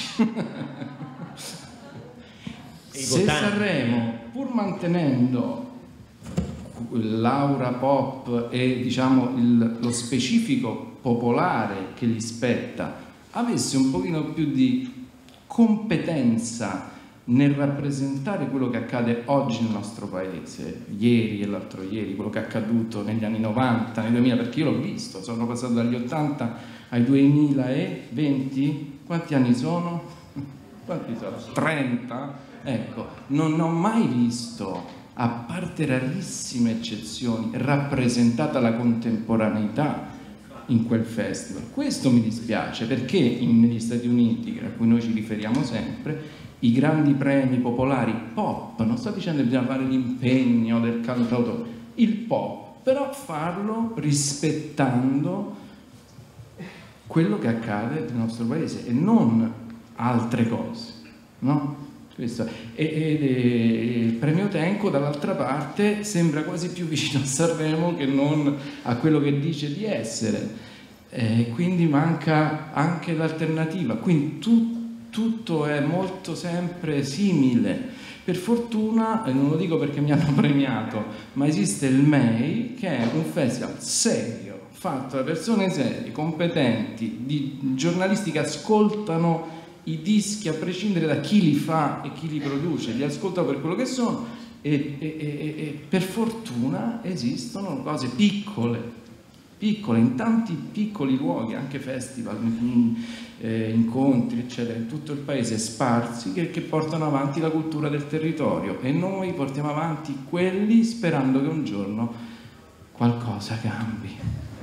Se Sanremo, pur mantenendo l'aura pop e diciamo lo specifico popolare che gli spetta, avesse un pochino più di competenza nel rappresentare quello che accade oggi nel nostro paese, ieri e l'altro ieri, quello che è accaduto negli anni 90, nei 2000, perché io l'ho visto, sono passato dagli 80 ai 2020, quanti anni sono? Quanti sono? 30? Ecco, non ho mai visto, a parte rarissime eccezioni, rappresentata la contemporaneità in quel festival. Questo mi dispiace, perché negli Stati Uniti, a cui noi ci riferiamo sempre, i grandi premi popolari pop, non sto dicendo che bisogna fare l'impegno del cantautore, il pop, però farlo rispettando quello che accade nel nostro paese e non altre cose, no? Questo. E il premio Tenco dall'altra parte sembra quasi più vicino a Sanremo che non a quello che dice di essere, quindi manca anche l'alternativa, quindi tutto è molto sempre simile. Per fortuna, e non lo dico perché mi hanno premiato, ma esiste il MEI, che è un festival serio, fatto da persone serie, competenti, di giornalisti che ascoltano i dischi a prescindere da chi li fa e chi li produce, li ascoltano per quello che sono, e per fortuna esistono cose piccole, in tanti piccoli luoghi, anche festival, incontri, eccetera, in tutto il paese sparsi, che portano avanti la cultura del territorio, e noi portiamo avanti quelli sperando che un giorno qualcosa cambi.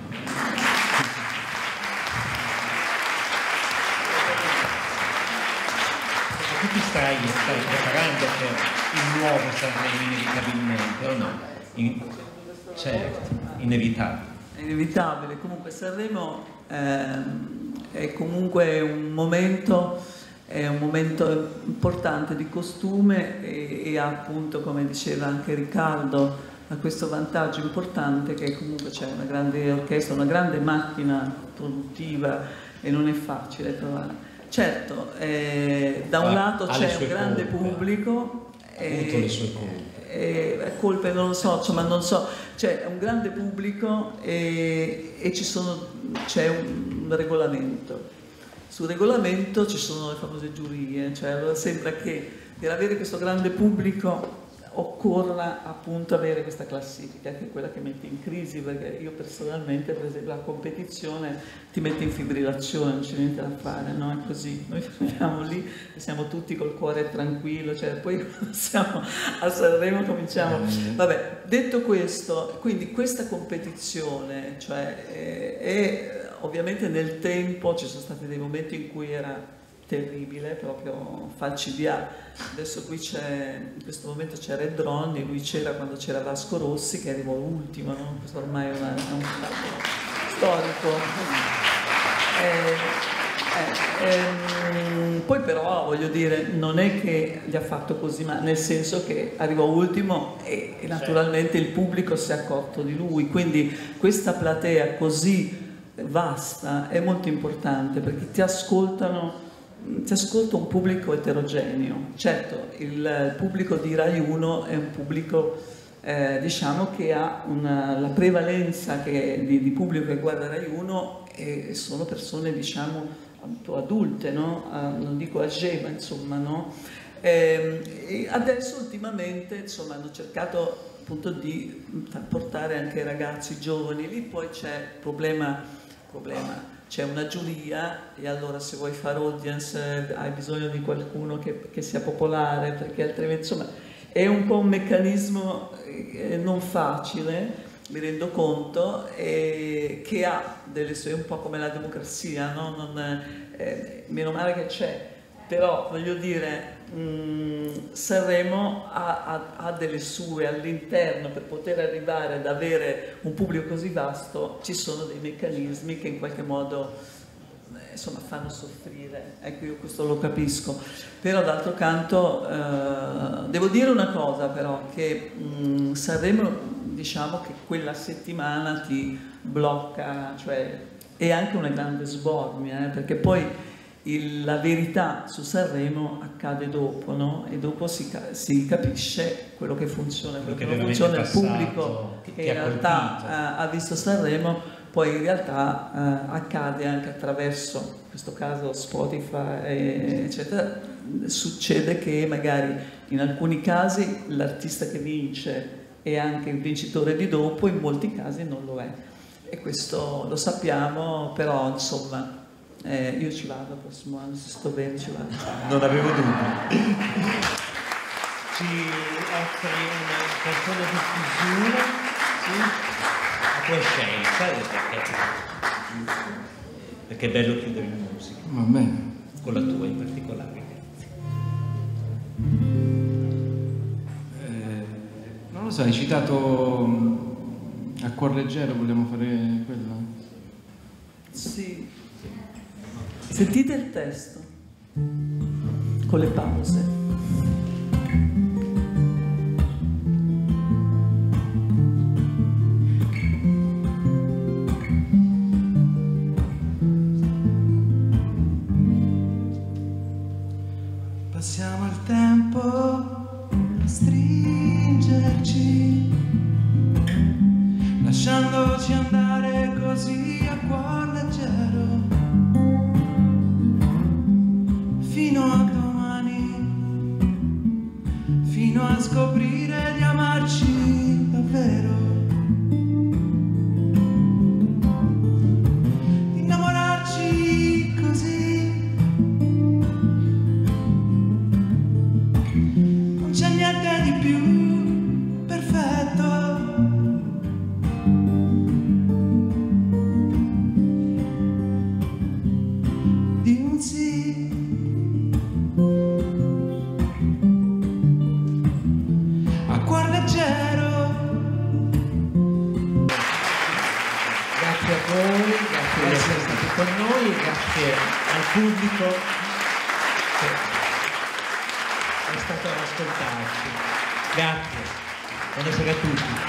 Tu ti stai preparando per il nuovo Sanremo inevitabilmente, o no? Certo, inevitabile. È inevitabile. Comunque Sanremo è comunque un momento importante di costume e ha, appunto, come diceva anche Riccardo, ha questo vantaggio importante che comunque c'è una grande orchestra, una grande macchina produttiva e non è facile trovare. Certo, da un lato c'è un grande pubblico, ha avuto le sue colpe, non lo so, insomma non so, c'è un grande pubblico e c'è un regolamento. Sul regolamento ci sono le famose giurie, cioè allora sembra che per avere questo grande pubblico occorra appunto avere questa classifica, che è quella che mette in crisi, perché io personalmente, per esempio, la competizione ti mette in fibrillazione, non c'è niente da fare, no? È così, noi siamo lì e siamo tutti col cuore tranquillo, cioè poi quando siamo a Sanremo cominciamo. Vabbè, detto questo, quindi questa competizione, cioè ovviamente nel tempo ci sono stati dei momenti in cui era terribile, proprio falcidiare. Adesso qui in questo momento c'è Red Ronnie, lui c'era quando c'era Vasco Rossi, che arrivò ultimo, no? Questo ormai è un fatto storico. Poi però, voglio dire, non è che gli ha fatto così, ma nel senso che arrivò ultimo e naturalmente il pubblico si è accorto di lui, quindi questa platea così vasta è molto importante, perché ti ascolta un pubblico eterogeneo. Certo, il pubblico di Rai 1 è un pubblico diciamo che ha la prevalenza di pubblico che guarda Rai 1 e sono persone, diciamo, un po' adulte, no? Non dico âgé, ma insomma, no? E adesso ultimamente, insomma, hanno cercato appunto di portare anche i ragazzi giovani. Lì poi c'è problema, c'è una giuria, e allora se vuoi fare audience hai bisogno di qualcuno che sia popolare, perché altrimenti, insomma, è un po' un meccanismo non facile, mi rendo conto, che ha delle sue, un po' come la democrazia, no? Meno male che c'è, però voglio dire, Sanremo ha delle sue all'interno. Per poter arrivare ad avere un pubblico così vasto ci sono dei meccanismi che in qualche modo insomma fanno soffrire, ecco, io questo lo capisco. Però d'altro canto devo dire una cosa, però, che Sanremo, diciamo che quella settimana ti blocca, cioè è anche una grande sbornia, perché poi la verità su Sanremo accade dopo, no? E dopo si capisce quello che funziona, quello che non funziona. Il pubblico che in realtà ha visto Sanremo poi in realtà accade anche attraverso, in questo caso Spotify, eccetera. Succede che magari in alcuni casi l'artista che vince è anche il vincitore di dopo, in molti casi non lo è. E questo lo sappiamo, però insomma io ci vado il prossimo anno, se sto bene ci vado. Non avevo dubbi. Ci offri una canzone di chiusura, sì? A tua scelta, perché è bello chiudere in musica. Va bene. Con la tua in particolare, grazie. Non lo so, hai citato A cuor leggero, vogliamo fare quella? Sì. Sentite il testo con le pause. Passiamo il tempo a stringerci, lasciandoci andare così a cuor leggero, fino a domani, fino a scoprire di amarci davvero, di innamorarci così. Non c'è niente di più perfetto, di un sì. A cuor leggero. Grazie a voi, grazie di essere stati con noi e grazie al pubblico che è stato ad ascoltarci. Grazie, buonasera a tutti.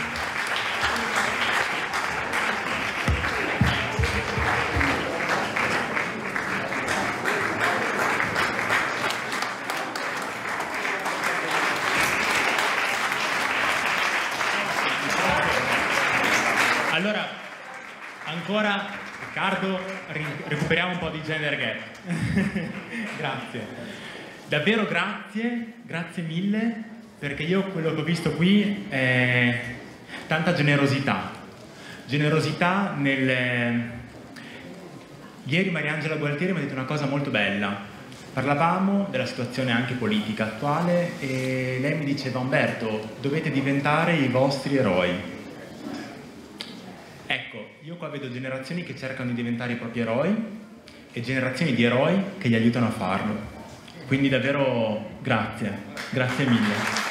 Allora, ancora, Riccardo, recuperiamo un po' di gender gap. Grazie. Davvero grazie, grazie mille, perché io quello che ho visto qui è tanta generosità. Generosità nel... Ieri Mariangela Gualtieri mi ha detto una cosa molto bella. Parlavamo della situazione anche politica attuale e lei mi diceva: Umberto, dovete diventare i vostri eroi. Ecco, io qua vedo generazioni che cercano di diventare i propri eroi e generazioni di eroi che gli aiutano a farlo. Quindi davvero grazie, grazie mille.